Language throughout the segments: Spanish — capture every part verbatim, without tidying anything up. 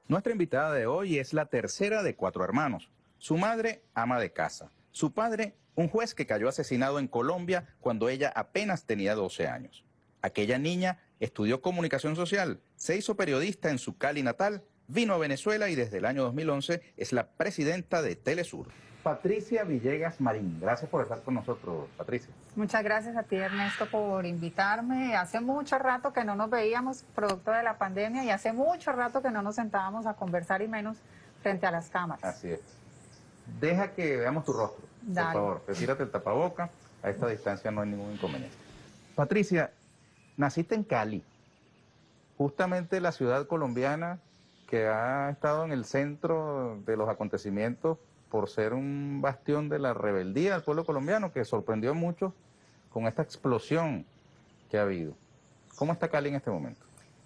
Nuestra invitada de hoy es la tercera de cuatro hermanos. Su madre, ama de casa. Su padre, un juez que cayó asesinado en Colombia cuando ella apenas tenía doce años. Aquella niña estudió comunicación social, se hizo periodista en su Cali natal, vino a Venezuela y desde el año dos mil once es la presidenta de Telesur. Patricia Villegas Marín, gracias por estar con nosotros, Patricia. Muchas gracias a ti, Ernesto, por invitarme. Hace mucho rato que no nos veíamos producto de la pandemia y hace mucho rato que no nos sentábamos a conversar y menos frente a las cámaras. Así es. Deja que veamos tu rostro, Dale. por favor. Retírate el tapaboca. A esta distancia no hay ningún inconveniente. Patricia, naciste en Cali, justamente la ciudad colombiana que ha estado en el centro de los acontecimientos por ser un bastión de la rebeldía del pueblo colombiano, que sorprendió a muchos con esta explosión que ha habido. ¿Cómo está Cali en este momento?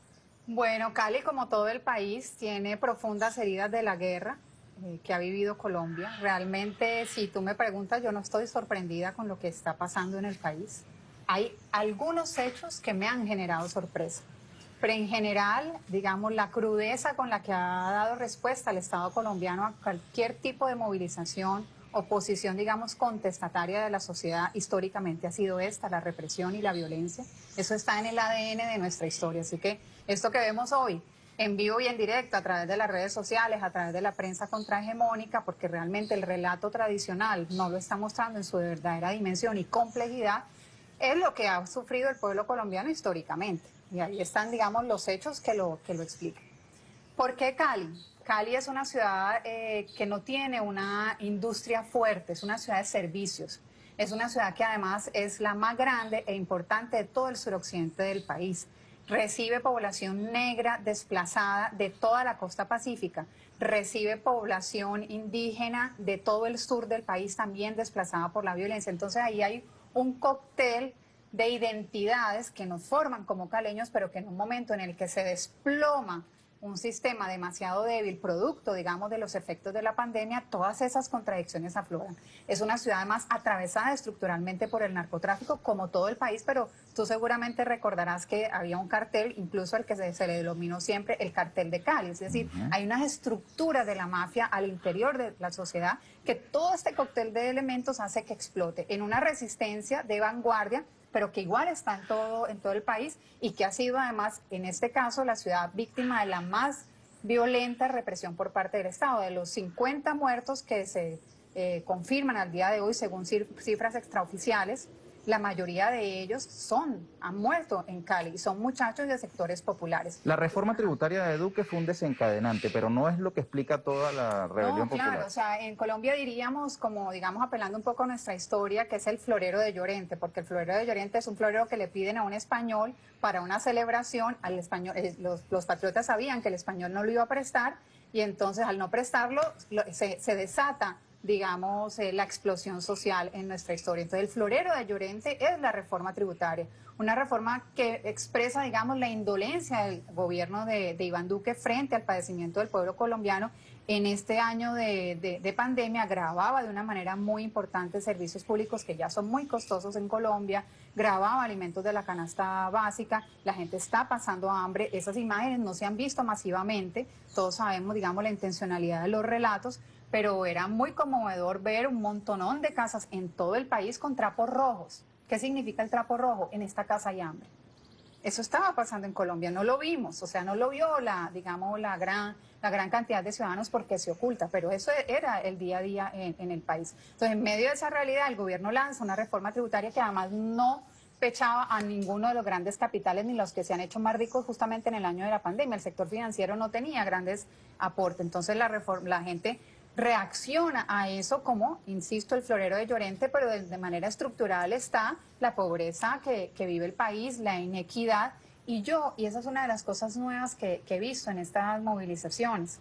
Bueno, Cali, como todo el país, tiene profundas heridas de la guerra eh, que ha vivido Colombia. Realmente, si tú me preguntas, yo no estoy sorprendida con lo que está pasando en el país. Hay algunos hechos que me han generado sorpresa. Pero en general, digamos, la crudeza con la que ha dado respuesta el Estado colombiano a cualquier tipo de movilización, oposición, digamos, contestataria de la sociedad, históricamente ha sido esta, la represión y la violencia. Eso está en el A D N de nuestra historia. Así que esto que vemos hoy, en vivo y en directo, a través de las redes sociales, a través de la prensa contrahegemónica, porque realmente el relato tradicional no lo está mostrando en su verdadera dimensión y complejidad, es lo que ha sufrido el pueblo colombiano históricamente. Y ahí están, digamos, los hechos que lo, que lo explican. ¿Por qué Cali? Cali es una ciudad eh, que no tiene una industria fuerte, es una ciudad de servicios. Es una ciudad que además es la más grande e importante de todo el suroccidente del país. Recibe población negra desplazada de toda la costa pacífica. Recibe población indígena de todo el sur del país también desplazada por la violencia. Entonces ahí hay un cóctel de identidades que nos forman como caleños, pero que en un momento en el que se desploma un sistema demasiado débil, producto, digamos, de los efectos de la pandemia, todas esas contradicciones afloran. Es una ciudad además atravesada estructuralmente por el narcotráfico, como todo el país, pero tú seguramente recordarás que había un cartel, incluso el que se, se le denominó siempre el cartel de Cali, es decir, uh-huh. Hay unas estructuras de la mafia al interior de la sociedad que todo este cóctel de elementos hace que explote en una resistencia de vanguardia, pero que igual está en todo, en todo el país y que ha sido además, en este caso, la ciudad víctima de la más violenta represión por parte del Estado. De los cincuenta muertos que se eh, confirman al día de hoy, según cifras extraoficiales, la mayoría de ellos son, han muerto en Cali, son muchachos de sectores populares. La reforma tributaria de Duque fue un desencadenante, pero no es lo que explica toda la rebelión no, claro, popular. O sea, en Colombia diríamos, como digamos apelando un poco a nuestra historia, que es el florero de Llorente, porque el florero de Llorente es un florero que le piden a un español para una celebración, al español, eh, los, los patriotas sabían que el español no lo iba a prestar, y entonces al no prestarlo lo, se, se desata digamos, eh, la explosión social en nuestra historia. Entonces, el florero de Llorente es la reforma tributaria, una reforma que expresa, digamos, la indolencia del gobierno de, de Iván Duque frente al padecimiento del pueblo colombiano. En este año de, de, de pandemia gravaba de una manera muy importante servicios públicos que ya son muy costosos en Colombia, gravaba alimentos de la canasta básica, la gente está pasando hambre, esas imágenes no se han visto masivamente, todos sabemos, digamos, la intencionalidad de los relatos, pero era muy conmovedor ver un montonón de casas en todo el país con trapos rojos. ¿Qué significa el trapo rojo? En esta casa hay hambre. Eso estaba pasando en Colombia, no lo vimos, o sea, no lo vio la, digamos, la gran, la gran cantidad de ciudadanos porque se oculta, pero eso era el día a día en, en el país. Entonces, en medio de esa realidad, el gobierno lanza una reforma tributaria que además no pechaba a ninguno de los grandes capitales ni los que se han hecho más ricos justamente en el año de la pandemia. El sector financiero no tenía grandes aportes, entonces la, reforma, la gente reacciona a eso como, insisto, el florero de Llorente, pero de, de manera estructural está la pobreza que, que vive el país, la inequidad, y yo, y esa es una de las cosas nuevas que, que he visto en estas movilizaciones,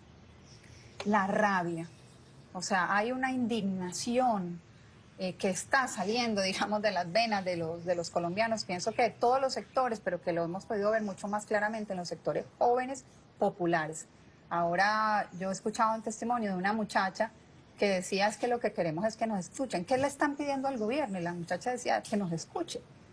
la rabia. O sea, hay una indignación eh, que está saliendo, digamos, de las venas de los, de los colombianos, pienso que de todos los sectores, pero que lo hemos podido ver mucho más claramente en los sectores jóvenes, populares. Ahora yo he escuchado un testimonio de una muchacha que decía es que lo que queremos es que nos escuchen. ¿Qué le están pidiendo al gobierno? Y la muchacha decía que nos escuche.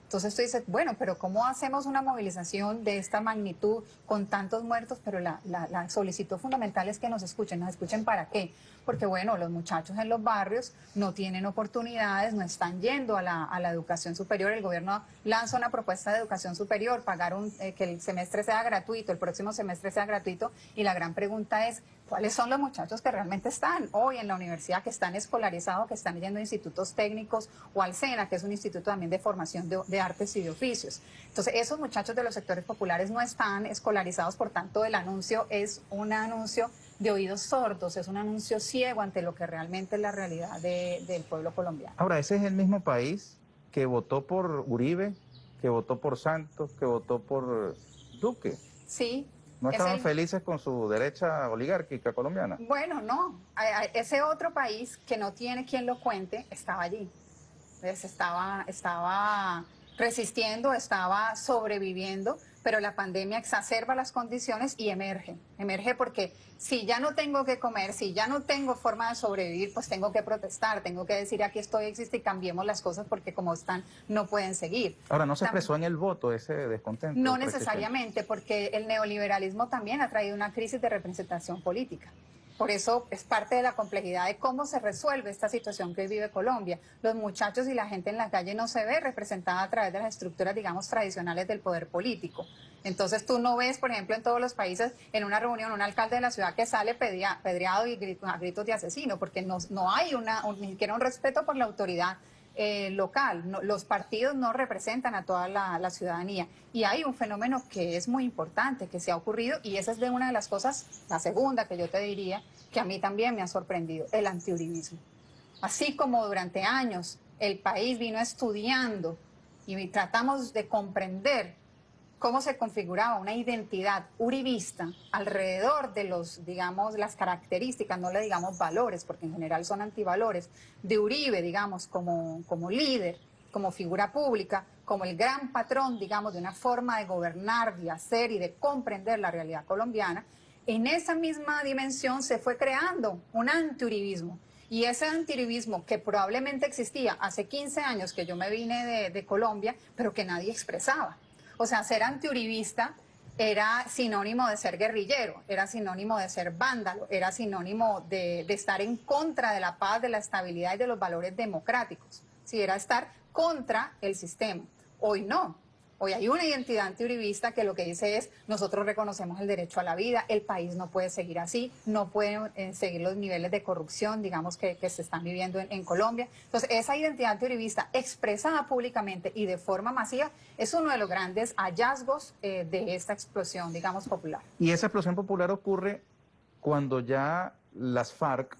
Entonces tú dices, bueno, pero ¿cómo hacemos una movilización de esta magnitud con tantos muertos? Pero la, la, la solicitud fundamental es que nos escuchen. ¿Nos escuchen para qué? Porque bueno, los muchachos en los barrios no tienen oportunidades, no están yendo a la, a la educación superior. El gobierno lanza una propuesta de educación superior, pagar un, eh, que el semestre sea gratuito, el próximo semestre sea gratuito. Y la gran pregunta es, ¿cuáles son los muchachos que realmente están hoy en la universidad, que están escolarizados, que están yendo a institutos técnicos o al SENA, que es un instituto también de formación de, de artes y de oficios? Entonces, esos muchachos de los sectores populares no están escolarizados, por tanto, el anuncio es un anuncio de oídos sordos, es un anuncio ciego ante lo que realmente es la realidad de, del pueblo colombiano. Ahora, ese es el mismo país que votó por Uribe, que votó por Santos, que votó por Duque. Sí. ¿No estaban el... felices con su derecha oligárquica colombiana? Bueno, no. Ese otro país que no tiene quien lo cuente estaba allí. Entonces, estaba, estaba resistiendo, estaba sobreviviendo, pero la pandemia exacerba las condiciones y emerge. Emerge porque si ya no tengo que comer, si ya no tengo forma de sobrevivir, pues tengo que protestar, tengo que decir aquí estoy, existe y cambiemos las cosas porque como están no pueden seguir. Ahora, ¿no se expresó en el voto ese descontento? No necesariamente, porque el neoliberalismo también ha traído una crisis de representación política. Por eso es parte de la complejidad de cómo se resuelve esta situación que hoy vive Colombia. Los muchachos y la gente en la calle no se ve representada a través de las estructuras, digamos, tradicionales del poder político. Entonces tú no ves, por ejemplo, en todos los países, en una reunión, un alcalde de la ciudad que sale pedria, pedreado y grito, a gritos de asesino, porque no, no hay una, un, ni siquiera un respeto por la autoridad Eh, local. No, los partidos no representan a toda la, la ciudadanía y hay un fenómeno que es muy importante, que se ha ocurrido, y esa es de una de las cosas, la segunda que yo te diría, que a mí también me ha sorprendido, el antiuribismo. Así como durante años el país vino estudiando y tratamos de comprender cómo se configuraba una identidad uribista alrededor de los, digamos, las características, no le digamos valores, porque en general son antivalores, de Uribe, digamos, como, como líder, como figura pública, como el gran patrón, digamos, de una forma de gobernar, de hacer y de comprender la realidad colombiana. En esa misma dimensión se fue creando un antiuribismo. Y ese antiuribismo que probablemente existía hace quince años que yo me vine de, de Colombia, pero que nadie expresaba. O sea, ser antiuribista era sinónimo de ser guerrillero, era sinónimo de ser vándalo, era sinónimo de, de estar en contra de la paz, de la estabilidad y de los valores democráticos. Sí, era estar contra el sistema. Hoy no. Hoy hay una identidad antiuribista que lo que dice es, nosotros reconocemos el derecho a la vida, el país no puede seguir así, no pueden eh, seguir los niveles de corrupción, digamos, que, que se están viviendo en, en Colombia. Entonces, esa identidad antiuribista expresada públicamente y de forma masiva es uno de los grandes hallazgos eh, de esta explosión, digamos, popular. Y esa explosión popular ocurre cuando ya las FARC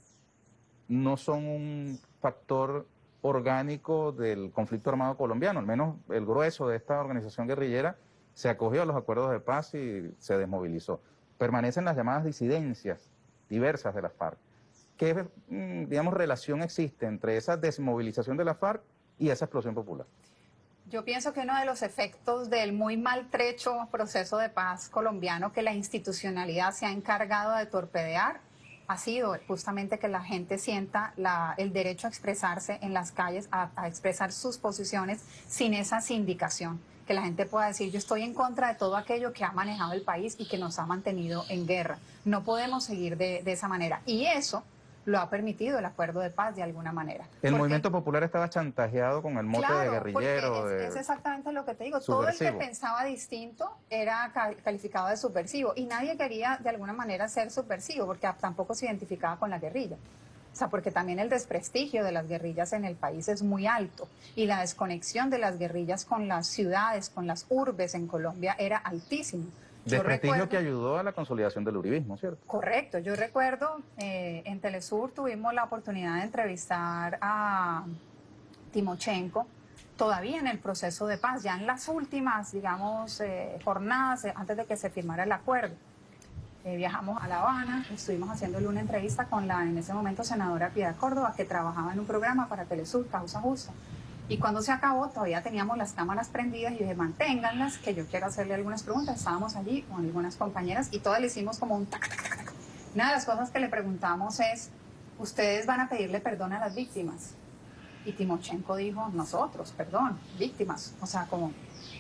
no son un factor orgánico del conflicto armado colombiano, al menos el grueso de esta organización guerrillera se acogió a los acuerdos de paz y se desmovilizó. Permanecen las llamadas disidencias diversas de las FARC. ¿Qué, digamos, relación existe entre esa desmovilización de la FARC y esa explosión popular? Yo pienso que uno de los efectos del muy maltrecho proceso de paz colombiano que la institucionalidad se ha encargado de torpedear ha sido justamente que la gente sienta la, el derecho a expresarse en las calles, a, a expresar sus posiciones sin esa sindicación. Que la gente pueda decir, yo estoy en contra de todo aquello que ha manejado el país y que nos ha mantenido en guerra. No podemos seguir de, de esa manera. Y eso lo ha permitido el acuerdo de paz de alguna manera. El porque, movimiento popular estaba chantajeado con el mote claro, de guerrillero. Es, es exactamente lo que te digo. Subversivo. Todo el que pensaba distinto era calificado de subversivo y nadie quería de alguna manera ser subversivo porque tampoco se identificaba con la guerrilla. O sea, porque también el desprestigio de las guerrillas en el país es muy alto y la desconexión de las guerrillas con las ciudades, con las urbes en Colombia era altísimo. Desprestigio recuerdo, que ayudó a la consolidación del uribismo, ¿cierto? Correcto. Yo recuerdo, eh, en Telesur tuvimos la oportunidad de entrevistar a Timochenko, todavía en el proceso de paz, ya en las últimas, digamos, eh, jornadas, eh, antes de que se firmara el acuerdo. Eh, viajamos a La Habana, estuvimos haciéndole una entrevista con la, en ese momento, senadora Piedad Córdoba, que trabajaba en un programa para Telesur, Causa Justa. Y cuando se acabó, todavía teníamos las cámaras prendidas y yo dije, manténganlas, que yo quiero hacerle algunas preguntas. Estábamos allí con algunas compañeras y todas le hicimos como un tac, tac, tac, tac. Una de las cosas que le preguntamos es, ¿ustedes van a pedirle perdón a las víctimas? Y Timochenko dijo, nosotros, perdón, víctimas. O sea, como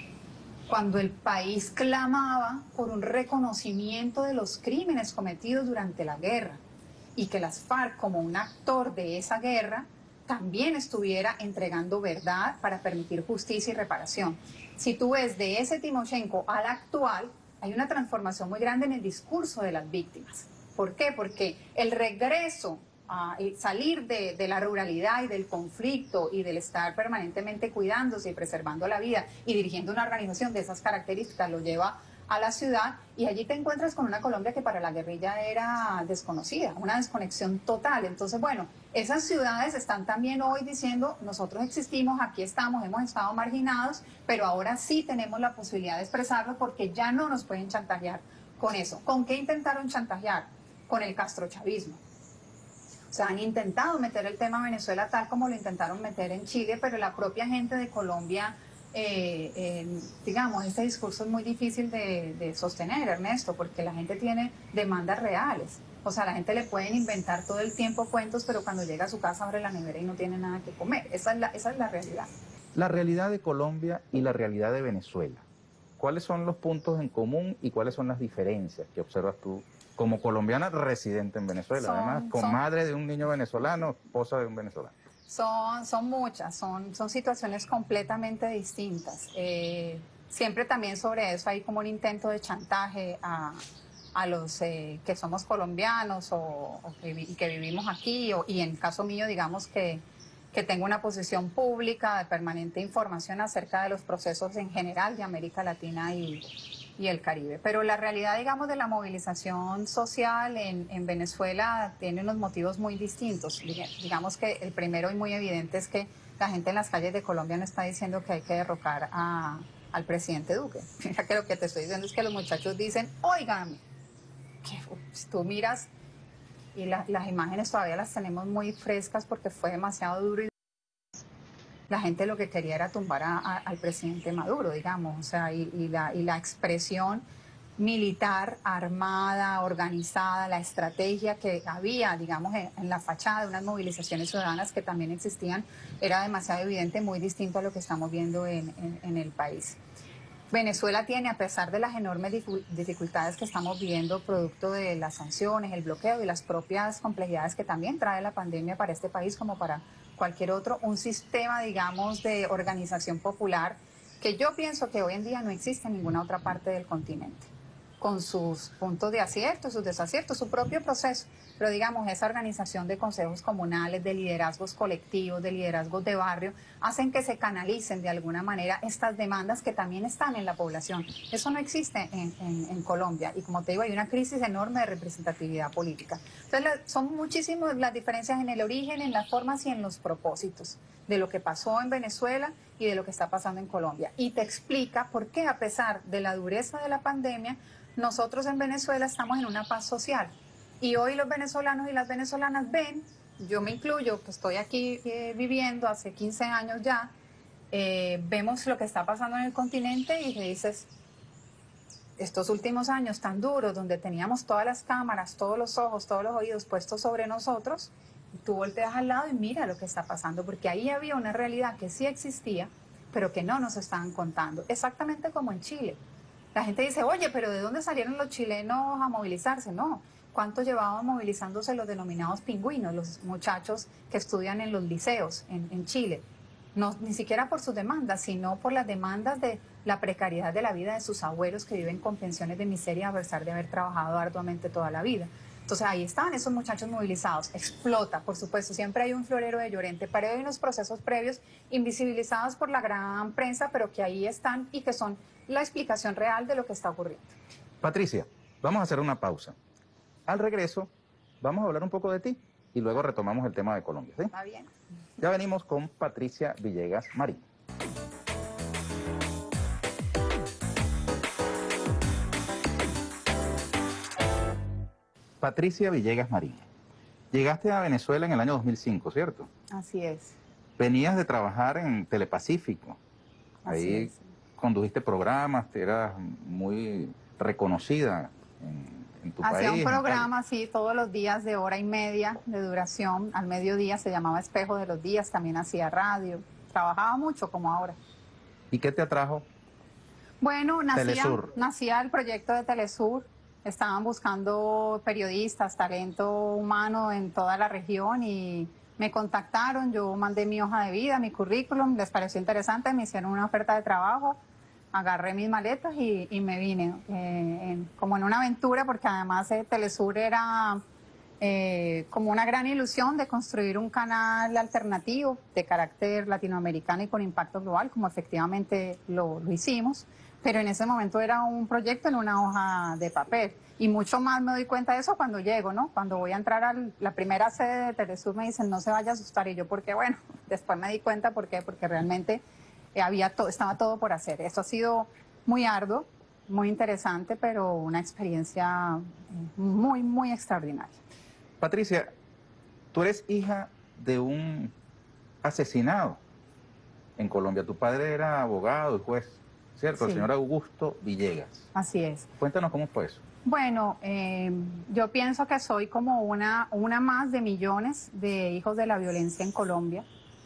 cuando el país clamaba por un reconocimiento de los crímenes cometidos durante la guerra y que las FARC, como un actor de esa guerra, también estuviera entregando verdad para permitir justicia y reparación. Si tú ves de ese Timochenko al actual, hay una transformación muy grande en el discurso de las víctimas. ¿Por qué? Porque el regreso a salir de, de la ruralidad y del conflicto y del estar permanentemente cuidándose y preservando la vida y dirigiendo una organización de esas características lo lleva a la ciudad, y allí te encuentras con una Colombia que para la guerrilla era desconocida, una desconexión total. Entonces, bueno, esas ciudades están también hoy diciendo, nosotros existimos, aquí estamos, hemos estado marginados, pero ahora sí tenemos la posibilidad de expresarlo porque ya no nos pueden chantajear con eso. ¿Con qué intentaron chantajear? Con el castrochavismo. O sea, han intentado meter el tema Venezuela tal como lo intentaron meter en Chile, pero la propia gente de Colombia, eh, eh, digamos, este discurso es muy difícil de, de sostener, Ernesto, porque la gente tiene demandas reales. O sea, a la gente le pueden inventar todo el tiempo cuentos, pero cuando llega a su casa abre la nevera y no tiene nada que comer. Esa es la, esa es la realidad. La realidad de Colombia y la realidad de Venezuela. ¿Cuáles son los puntos en común y cuáles son las diferencias que observas tú como colombiana residente en Venezuela? Son, además, con son, madre de un niño venezolano, esposa de un venezolano. Son, son muchas, son, son situaciones completamente distintas. Eh, siempre también sobre eso hay como un intento de chantaje a, a los eh, que somos colombianos o, o que, y que vivimos aquí, o, y en caso mío, digamos que, que tengo una posición pública de permanente información acerca de los procesos en general de América Latina y, y el Caribe. Pero la realidad, digamos, de la movilización social en, en Venezuela tiene unos motivos muy distintos. Digamos que el primero y muy evidente es que la gente en las calles de Colombia no está diciendo que hay que derrocar a, al presidente Duque. Mira que lo que te estoy diciendo es que los muchachos dicen, óigame, que si tú miras, y la, las imágenes todavía las tenemos muy frescas porque fue demasiado duro y la gente lo que quería era tumbar a, a, al presidente Maduro, digamos, o sea, y, y, la, y la expresión militar, armada, organizada, la estrategia que había, digamos, en, en la fachada de unas movilizaciones ciudadanas que también existían, era demasiado evidente, muy distinto a lo que estamos viendo en, en, en el país. Venezuela tiene, a pesar de las enormes dificultades que estamos viendo, producto de las sanciones, el bloqueo y las propias complejidades que también trae la pandemia para este país como para cualquier otro, un sistema, digamos, de organización popular que yo pienso que hoy en día no existe en ninguna otra parte del continente, con sus puntos de acierto, sus desaciertos, su propio proceso. Pero digamos, esa organización de consejos comunales, de liderazgos colectivos, de liderazgos de barrio, hacen que se canalicen de alguna manera estas demandas que también están en la población. Eso no existe en, en, en Colombia. Y como te digo, hay una crisis enorme de representatividad política. Entonces, son muchísimas las diferencias en el origen, en las formas y en los propósitos de lo que pasó en Venezuela y de lo que está pasando en Colombia. Y te explica por qué, a pesar de la dureza de la pandemia, nosotros en Venezuela estamos en una paz social. Y hoy los venezolanos y las venezolanas ven, yo me incluyo, que estoy aquí eh, viviendo hace quince años ya, eh, vemos lo que está pasando en el continente y te dices, estos últimos años tan duros, donde teníamos todas las cámaras, todos los ojos, todos los oídos puestos sobre nosotros, tú volteas al lado y mira lo que está pasando, porque ahí había una realidad que sí existía, pero que no nos estaban contando, exactamente como en Chile. La gente dice, oye, pero ¿de dónde salieron los chilenos a movilizarse? No, ¿cuánto llevaban movilizándose los denominados pingüinos, los muchachos que estudian en los liceos en, en Chile? No, ni siquiera por sus demandas, sino por las demandas de la precariedad de la vida de sus abuelos que viven con pensiones de miseria a pesar de haber trabajado arduamente toda la vida. Entonces ahí estaban esos muchachos movilizados. Explota, por supuesto, siempre hay un florero de Llorente, pero hay unos procesos previos invisibilizados por la gran prensa, pero que ahí están y que son la explicación real de lo que está ocurriendo. Patricia, vamos a hacer una pausa. Al regreso, vamos a hablar un poco de ti y luego retomamos el tema de Colombia, ¿sí? Está bien. Ya venimos con Patricia Villegas Marín. Patricia Villegas Marín, llegaste a Venezuela en el año dos mil cinco, ¿cierto? Así es. Venías de trabajar en Telepacífico. Así Ahí es. condujiste programas, eras muy reconocida en, en tu Hacía país. un programa así todos los días de hora y media de duración, al mediodía, se llamaba Espejo de los Días, también hacía radio, trabajaba mucho como ahora. ¿Y qué te atrajo? Bueno, nacía, Telesur. nacía el proyecto de Telesur, estaban buscando periodistas, talento humano en toda la región y me contactaron, yo mandé mi hoja de vida, mi currículum, les pareció interesante, me hicieron una oferta de trabajo, agarré mis maletas y, y me vine, eh, en- como en una aventura, porque además eh, Telesur era eh, como una gran ilusión de construir un canal alternativo de carácter latinoamericano y con impacto global, como efectivamente lo, lo hicimos, pero en ese momento era un proyecto en una hoja de papel. Y mucho más me doy cuenta de eso cuando llego, ¿no? Cuando voy a entrar a la primera sede de Telesur me dicen, no se vaya a asustar. Y yo, ¿por qué? Bueno, después me di cuenta, ¿por qué? Porque realmente eh, había to- estaba todo por hacer. Esto ha sido muy arduo, muy interesante, pero una experiencia eh, muy, muy extraordinaria. Patricia, tú eres hija de un asesinado en Colombia. Tu padre era abogado y juez, ¿cierto? El Sí, señor Augusto Villegas. así es. Cuéntanos cómo fue eso. Bueno, eh, yo pienso que soy como una, una más de millones de hijos de la violencia en Colombia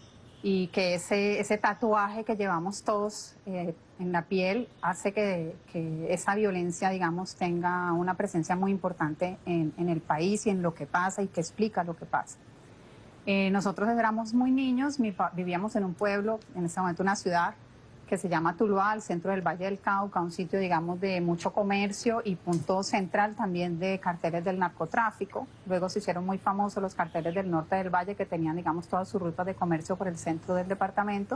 y que ese, ese tatuaje que llevamos todos eh, en la piel hace que, que esa violencia, digamos, tenga una presencia muy importante en, en el país y en lo que pasa y que explica lo que pasa. Eh, nosotros éramos muy niños, mi pa- vivíamos en un pueblo, en ese momento una ciudad que se llama Tuluá, al centro del Valle del Cauca, un sitio, digamos, de mucho comercio y punto central también de carteles del narcotráfico. Luego se hicieron muy famosos los carteles del norte del Valle que tenían, digamos, todas sus rutas de comercio por el centro del departamento.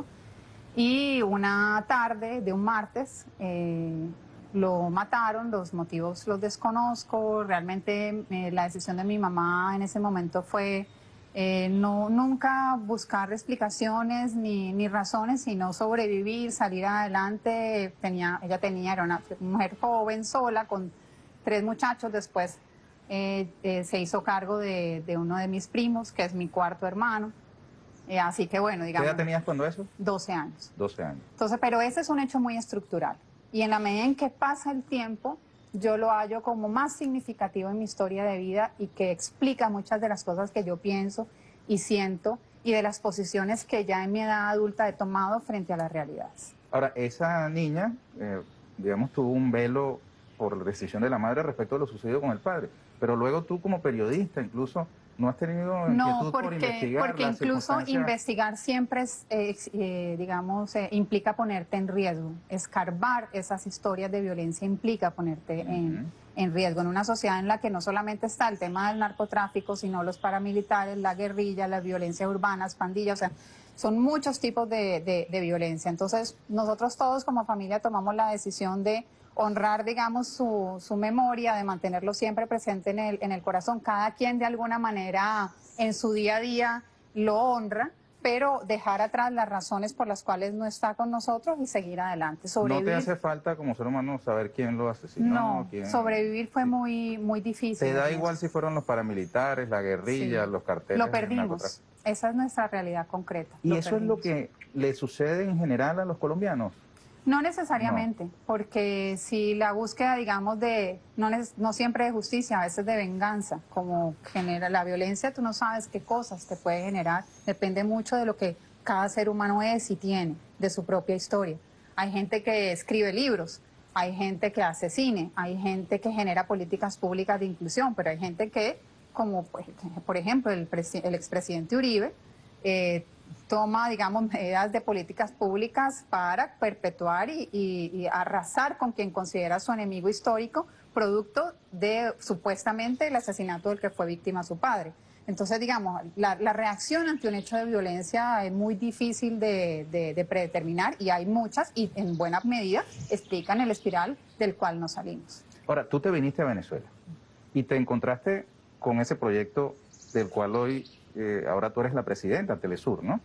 Y una tarde de un martes eh, lo mataron, los motivos los desconozco, realmente eh, la decisión de mi mamá en ese momento fue eh, no, nunca buscar explicaciones ni, ni razones, sino sobrevivir, salir adelante. Tenía, ella tenía, era una mujer joven, sola, con tres muchachos. Después eh, eh, se hizo cargo de, de uno de mis primos, que es mi cuarto hermano. Eh, así que bueno, ¿Qué digamos, edad tenías cuando eso? doce años. doce años. Entonces, pero ese es un hecho muy estructural. Y en la medida en que pasa el tiempo, yo lo hallo como más significativo en mi historia de vida y que explica muchas de las cosas que yo pienso y siento y de las posiciones que ya en mi edad adulta he tomado frente a las realidades. Ahora, esa niña, eh, digamos, tuvo un velo por la decisión de la madre respecto a lo sucedido con el padre. Pero luego tú como periodista incluso no has tenido No, inquietud por porque, investigar porque las incluso circunstancias. investigar siempre, es, eh, eh, digamos, eh, implica ponerte en riesgo. Escarbar esas historias de violencia implica ponerte en, Ujú. en riesgo en una sociedad en la que no solamente está el tema del narcotráfico, sino los paramilitares, la guerrilla, las violencias urbanas, pandillas, o sea, son muchos tipos de, de, de violencia. Entonces, nosotros todos como familia tomamos la decisión de honrar, digamos, su, su memoria, de mantenerlo siempre presente en el, en el corazón. Cada quien de alguna manera en su día a día lo honra, pero dejar atrás las razones por las cuales no está con nosotros y seguir adelante. ¿No te Sobrevivir, hace falta como ser humano saber quién lo asesinó? no, quién- sobrevivir fue Sí. muy, muy difícil. ¿Te da Ernesto. igual si fueron los paramilitares, la guerrilla, Sí. los carteles Lo del perdimos. narcotráfico? Esa es nuestra realidad concreta. ¿Y Lo eso es lo perdimos. que le sucede en general a los colombianos? No necesariamente, porque si la búsqueda, digamos, de, no, neces- no siempre de justicia, a veces de venganza, como genera la violencia, tú no sabes qué cosas te puede generar, depende mucho de lo que cada ser humano es y tiene, de su propia historia. Hay gente que escribe libros, hay gente que hace cine, hay gente que genera políticas públicas de inclusión, pero hay gente que, como pues, por ejemplo el, presi- el expresidente Uribe, eh, toma, digamos, medidas de políticas públicas para perpetuar y, y- y arrasar con quien considera su enemigo histórico, producto de supuestamente el asesinato del que fue víctima su padre. Entonces, digamos, la, la reacción ante un hecho de violencia es muy difícil de, de- de predeterminar y hay muchas y en buena medida explican el espiral del cual nos salimos. Ahora, tú te viniste a Venezuela y te encontraste con ese proyecto del cual hoy, eh, ahora tú eres la presidenta, Telesur, ¿no?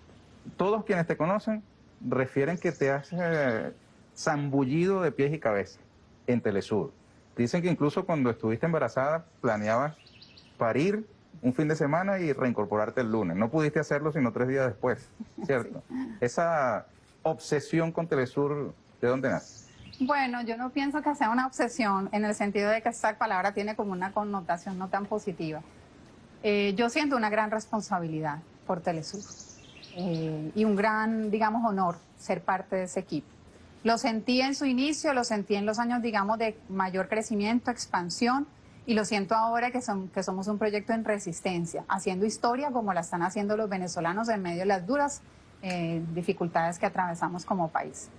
Todos quienes te conocen refieren que te has eh, zambullido de pies y cabeza en Telesur. Dicen que incluso cuando estuviste embarazada planeabas parir un fin de semana y reincorporarte el lunes. No pudiste hacerlo sino tres días después, ¿cierto? Sí. Esa obsesión con Telesur, ¿de dónde nace? Bueno, yo no pienso que sea una obsesión en el sentido de que esta palabra tiene como una connotación no tan positiva. Eh, yo siento una gran responsabilidad por Telesur eh, y un gran, digamos, honor ser parte de ese equipo. Lo sentí en su inicio, lo sentí en los años, digamos, de mayor crecimiento, expansión, y lo siento ahora que, son, que somos un proyecto en resistencia, haciendo historia como la están haciendo los venezolanos en medio de las duras eh, dificultades que atravesamos como país.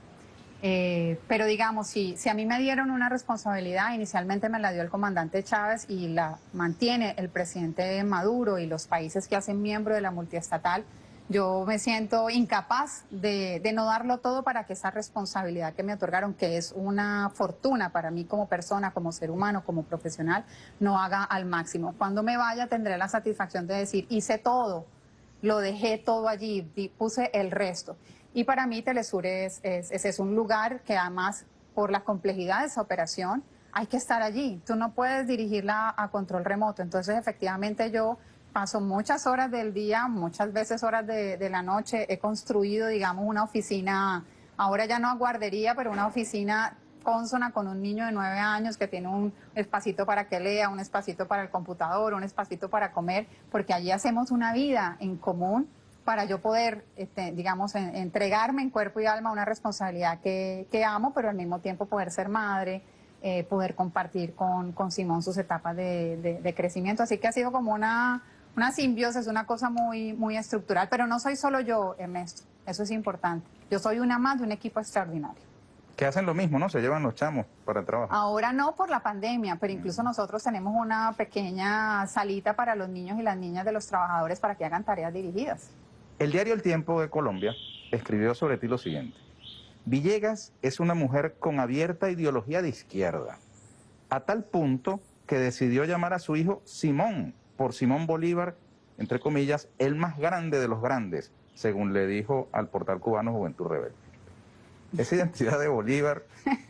Eh, pero digamos, si, si a mí me dieron una responsabilidad, inicialmente me la dio el comandante Chávez y la mantiene el presidente Maduro y los países que hacen miembro de la multiestatal, yo me siento incapaz de, de no darlo todo para que esa responsabilidad que me otorgaron, que es una fortuna para mí como persona, como ser humano, como profesional, no haga al máximo. Cuando me vaya tendré la satisfacción de decir, hice todo, lo dejé todo allí, puse el resto. Y para mí Telesur es, es, es, es un lugar que además, por la complejidad de esa operación, hay que estar allí. Tú no puedes dirigirla a control remoto. Entonces, efectivamente, yo paso muchas horas del día, muchas veces horas de, de la noche. He construido, digamos, una oficina, ahora ya no guardería, pero una oficina consona con un niño de nueve años que tiene un espacito para que lea, un espacito para el computador, un espacito para comer, porque allí hacemos una vida en común para yo poder, este, digamos, en, entregarme en cuerpo y alma a una responsabilidad que, que amo, pero al mismo tiempo poder ser madre, eh, poder compartir con, con Simón sus etapas de, de, de crecimiento. Así que ha sido como una, una simbiosis, una cosa muy, muy estructural. Pero no soy solo yo, Ernesto, eso es importante. Yo soy una más de un equipo extraordinario. Que hacen lo mismo, ¿no? Se llevan los chamos para el trabajo. Ahora no por la pandemia, pero incluso nosotros tenemos una pequeña salita para los niños y las niñas de los trabajadores para que hagan tareas dirigidas. El diario El Tiempo de Colombia escribió sobre ti lo siguiente. Villegas es una mujer con abierta ideología de izquierda, a tal punto que decidió llamar a su hijo Simón, por Simón Bolívar, entre comillas, el más grande de los grandes, según le dijo al portal cubano Juventud Rebelde. Esa identidad de Bolívar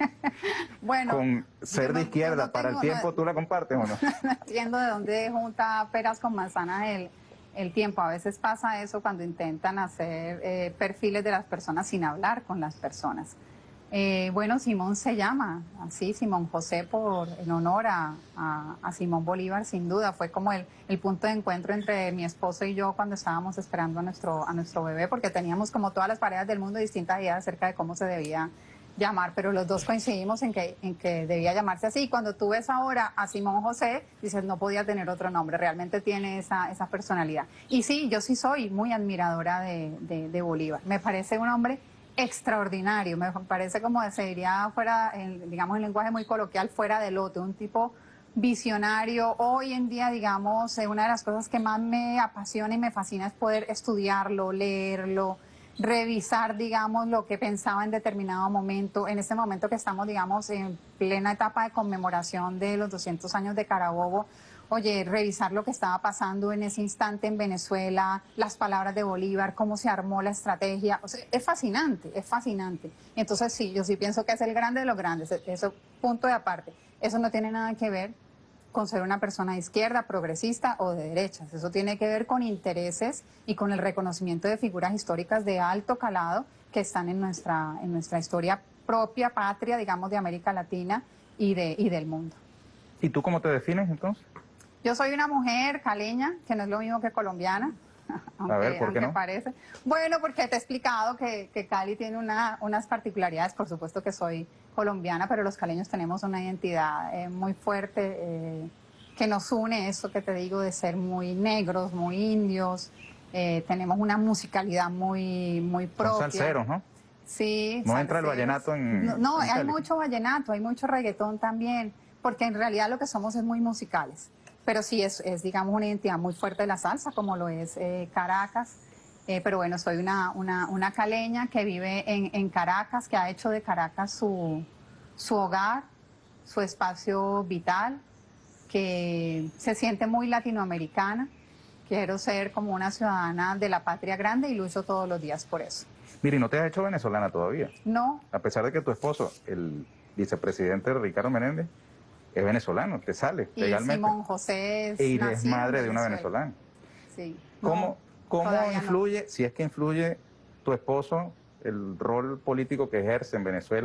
bueno, con ser no, de izquierda no para tengo, el tiempo, no, ¿tú la compartes o no? No entiendo de dónde junta peras con manzanas el, el tiempo. A veces pasa eso cuando intentan hacer eh, perfiles de las personas sin hablar con las personas. Eh, bueno, Simón se llama así, Simón José, por, en honor a, a, a Simón Bolívar, sin duda. Fue como el, el punto de encuentro entre mi esposo y yo cuando estábamos esperando a nuestro, a nuestro bebé, porque teníamos, como todas las parejas del mundo, distintas ideas acerca de cómo se debía llamar, pero los dos coincidimos en que, en que debía llamarse así. Cuando tú ves ahora a Simón José, dices, no podía tener otro nombre, realmente tiene esa, esa personalidad. Y sí, yo sí soy muy admiradora de, de, de Bolívar. Me parece un hombre extraordinario, me parece, como se diría fuera, en, digamos en lenguaje muy coloquial, fuera del lote, un tipo visionario. Hoy en día, digamos, una de las cosas que más me apasiona y me fascina es poder estudiarlo, leerlo, revisar, digamos, lo que pensaba en determinado momento. En este momento que estamos, digamos, en plena etapa de conmemoración de los doscientos años de Carabobo, oye, revisar lo que estaba pasando en ese instante en Venezuela, las palabras de Bolívar, cómo se armó la estrategia, o sea, es fascinante, es fascinante. Entonces sí, yo sí pienso que es el grande de los grandes, eso punto de aparte. Eso no tiene nada que ver con ser una persona de izquierda, progresista o de derechas. Eso tiene que ver con intereses y con el reconocimiento de figuras históricas de alto calado que están en nuestra, en nuestra historia propia, patria, digamos, de América Latina y, de, y del mundo. ¿Y tú cómo te defines entonces? Yo soy una mujer caleña, que no es lo mismo que colombiana, aunque, a ver, ¿por qué aunque no? parece. Bueno, porque te he explicado que, que Cali tiene una, unas particularidades. Por supuesto que soy colombiana, pero los caleños tenemos una identidad eh, muy fuerte eh, que nos une, eso que te digo, de ser muy negros, muy indios. Eh, tenemos una musicalidad muy, muy propia. Son salseros, ¿no? Sí. No salseros. Entra el vallenato en... No, no en hay mucho vallenato, hay mucho reggaetón también, porque en realidad lo que somos es muy musicales. Pero sí es, es, digamos, una identidad muy fuerte de la salsa, como lo es eh, Caracas. Eh, pero bueno, soy una, una, una caleña que vive en, en Caracas, que ha hecho de Caracas su, su hogar, su espacio vital, que se siente muy latinoamericana. Quiero ser como una ciudadana de la patria grande y lucho todos los días por eso. Mire, ¿no te has hecho venezolana todavía? No. A pesar de que tu esposo, el vicepresidente Ricardo Menéndez, es venezolano, te sale y legalmente. Simón José es, y es madre de una venezolana. Sí. ¿Cómo, no, cómo influye, no. si es que influye tu esposo, el rol político que ejerce en Venezuela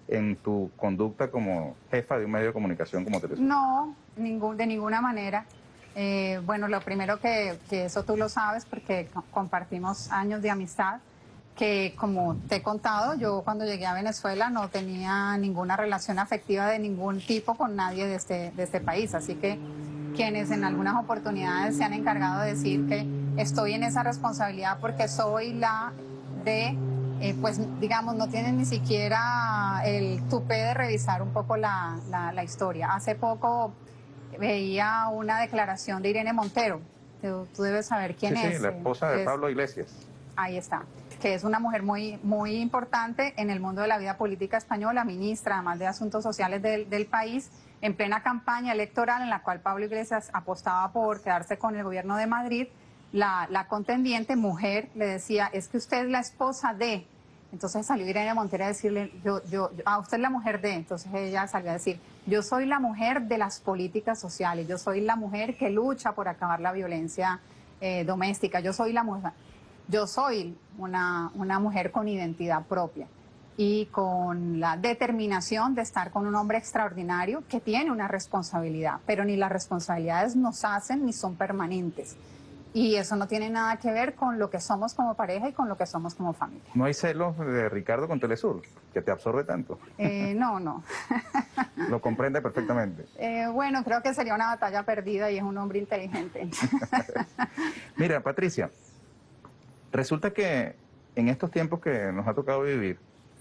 en tu conducta como jefa de un medio de comunicación como Telesur? No, ningún, de ninguna manera. Eh, bueno, lo primero que, que eso tú lo sabes porque co- compartimos años de amistad, que como te he contado, yo cuando llegué a Venezuela no tenía ninguna relación afectiva de ningún tipo con nadie de este, de este país. Así que quienes en algunas oportunidades se han encargado de decir que estoy en esa responsabilidad porque soy la de, eh, pues digamos, no tienen ni siquiera el tupé de revisar un poco la, la, la historia. Hace poco veía una declaración de Irene Montero, tú, tú debes saber quién Sí, sí, es. la eh, esposa de es- Pablo Iglesias. Ahí está, que es una mujer muy, muy importante en el mundo de la vida política española, ministra además de Asuntos Sociales del, del país, en plena campaña electoral en la cual Pablo Iglesias apostaba por quedarse con el gobierno de Madrid. La, la contendiente mujer le decía, es que usted es la esposa de... Entonces salió Irene Montero a decirle, yo, yo, yo, ah, usted es la mujer de... Entonces ella salió a decir, yo soy la mujer de las políticas sociales, yo soy la mujer que lucha por acabar la violencia eh, doméstica, yo soy la mujer... Yo soy una, una mujer con identidad propia y con la determinación de estar con un hombre extraordinario que tiene una responsabilidad, pero ni las responsabilidades nos hacen ni son permanentes. Y eso no tiene nada que ver con lo que somos como pareja y con lo que somos como familia. ¿No hay celos de Ricardo con Telesur, que te absorbe tanto? Eh, no, no. Lo comprende perfectamente. Eh, bueno, creo que sería una batalla perdida y es un hombre inteligente. Mira, Patricia, resulta que en estos tiempos que nos ha tocado vivir,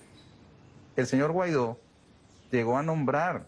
el señor Guaidó llegó a nombrar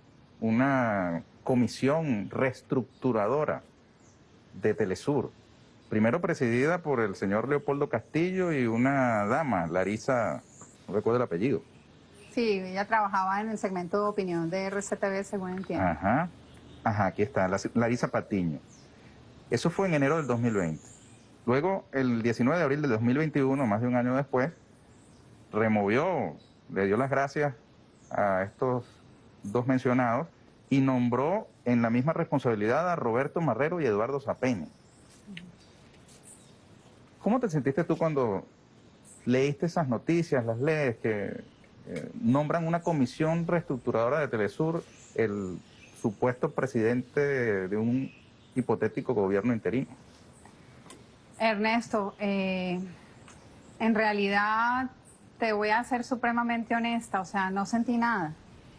una comisión reestructuradora de Telesur, primero presidida por el señor Leopoldo Castillo y una dama, Larisa, no recuerdo el apellido. Sí, ella trabajaba en el segmento de opinión de R C T V, según entiendo. Ajá, ajá, aquí está, la- Larisa Patiño. Eso fue en enero del dos mil veinte. Luego, el diecinueve de abril del dos mil veintiuno, más de un año después, removió, le dio las gracias a estos dos mencionados y nombró en la misma responsabilidad a Roberto Marrero y Eduardo Zapeña. ¿Cómo te sentiste tú cuando leíste esas noticias, las lees, que eh, nombran una comisión reestructuradora de Telesur, el supuesto presidente de, de un hipotético gobierno interino? Ernesto, eh, en realidad te voy a ser supremamente honesta, o sea, no sentí nada.